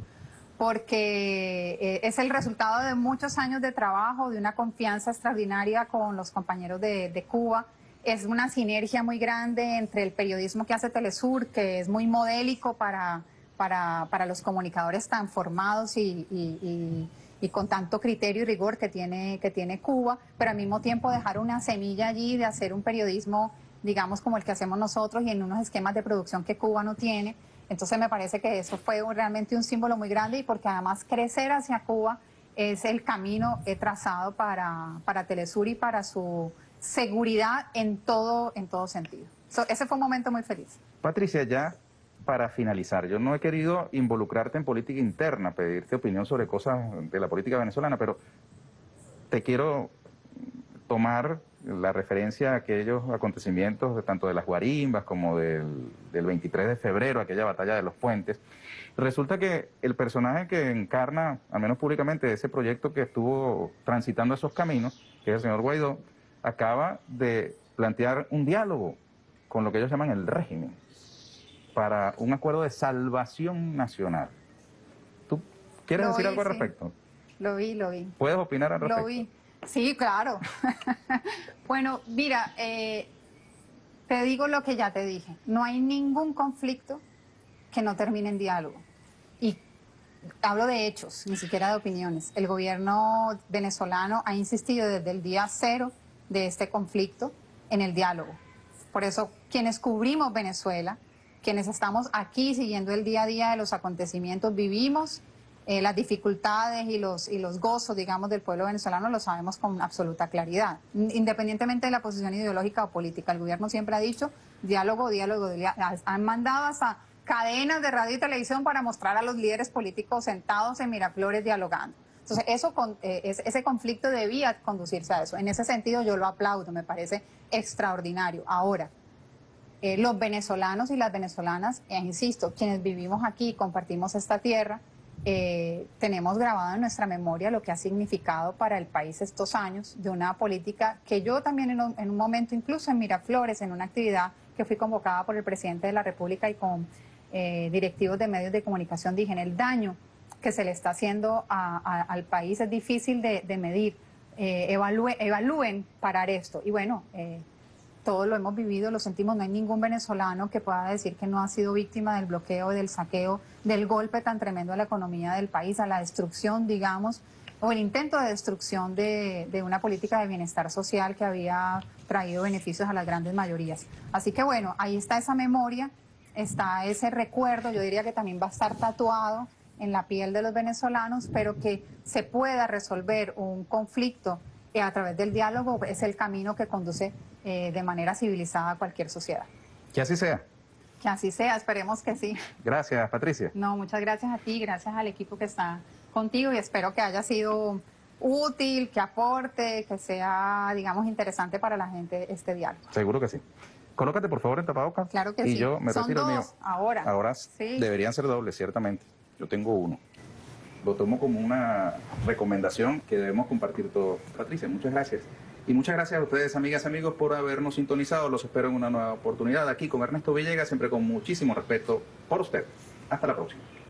porque eh, es el resultado de muchos años de trabajo, de una confianza extraordinaria con los compañeros de, de Cuba. Es una sinergia muy grande entre el periodismo que hace Telesur, que es muy modélico para, para, para los comunicadores tan formados y, y, y, y con tanto criterio y rigor que tiene, que tiene Cuba, pero al mismo tiempo dejar una semilla allí de hacer un periodismo, digamos, como el que hacemos nosotros y en unos esquemas de producción que Cuba no tiene. Entonces me parece que eso fue un, realmente un símbolo muy grande, y porque además crecer hacia Cuba es el camino he trazado para, para Telesur y para su seguridad en todo, en todo sentido. So, ese fue un momento muy feliz. Patricia, ya para finalizar, yo no he querido involucrarte en política interna, pedirte opinión sobre cosas de la política venezolana, pero te quiero tomar la referencia a aquellos acontecimientos de, tanto de las guarimbas como del, del veintitrés de febrero, aquella batalla de los puentes. Resulta que el personaje que encarna, al menos públicamente, ese proyecto que estuvo transitando esos caminos, que es el señor Guaidó, acaba de plantear un diálogo con lo que ellos llaman el régimen para un acuerdo de salvación nacional. ¿Tú quieres Lo decir vi, algo al sí. respecto? Lo vi, lo vi. ¿Puedes opinar al respecto? Lo vi. Sí, claro. Bueno, mira, eh, te digo lo que ya te dije. No hay ningún conflicto que no termine en diálogo. Y hablo de hechos, ni siquiera de opiniones. El gobierno venezolano ha insistido desde el día cero de este conflicto en el diálogo. Por eso, quienes cubrimos Venezuela, quienes estamos aquí siguiendo el día a día de los acontecimientos, vivimos eh, las dificultades y los, y los gozos, digamos, del pueblo venezolano, lo sabemos con absoluta claridad. Independientemente de la posición ideológica o política, el gobierno siempre ha dicho diálogo, diálogo, diálogo. Han mandado hasta cadenas de radio y televisión para mostrar a los líderes políticos sentados en Miraflores dialogando. Entonces, eso, eh, ese conflicto debía conducirse a eso. En ese sentido, yo lo aplaudo, me parece extraordinario. Ahora, eh, los venezolanos y las venezolanas, eh, insisto, quienes vivimos aquí, compartimos esta tierra, eh, tenemos grabado en nuestra memoria lo que ha significado para el país estos años de una política que yo también en un, en un momento, incluso en Miraflores, en una actividad que fui convocada por el presidente de la República y con eh, directivos de medios de comunicación, dije, en el daño que se le está haciendo a, a, al país es difícil de, de medir. Eh, evalúe, evalúen parar esto. Y bueno, eh, todos lo hemos vivido, lo sentimos, no hay ningún venezolano que pueda decir que no ha sido víctima del bloqueo, del saqueo, del golpe tan tremendo a la economía del país, a la destrucción, digamos, o el intento de destrucción de, de una política de bienestar social que había traído beneficios a las grandes mayorías. Así que bueno, ahí está esa memoria, está ese recuerdo, yo diría que también va a estar tatuado en la piel de los venezolanos, pero que se pueda resolver un conflicto eh, a través del diálogo es el camino que conduce eh, de manera civilizada a cualquier sociedad. Que así sea. Que así sea, esperemos que sí. Gracias, Patricia. No, muchas gracias a ti, gracias al equipo que está contigo y espero que haya sido útil, que aporte, que sea, digamos, interesante para la gente este diálogo. Seguro que sí. Colócate, por favor, en tapabocas. Claro que y sí. Y yo me Son retiro dos el mío. ahora. Ahora sí. Deberían ser dobles, ciertamente. Yo tengo uno. Lo tomo como una recomendación que debemos compartir todos. Patricia, muchas gracias. Y muchas gracias a ustedes, amigas y amigos, por habernos sintonizado. Los espero en una nueva oportunidad aquí con Ernesto Villegas, siempre con muchísimo respeto por usted. Hasta la próxima.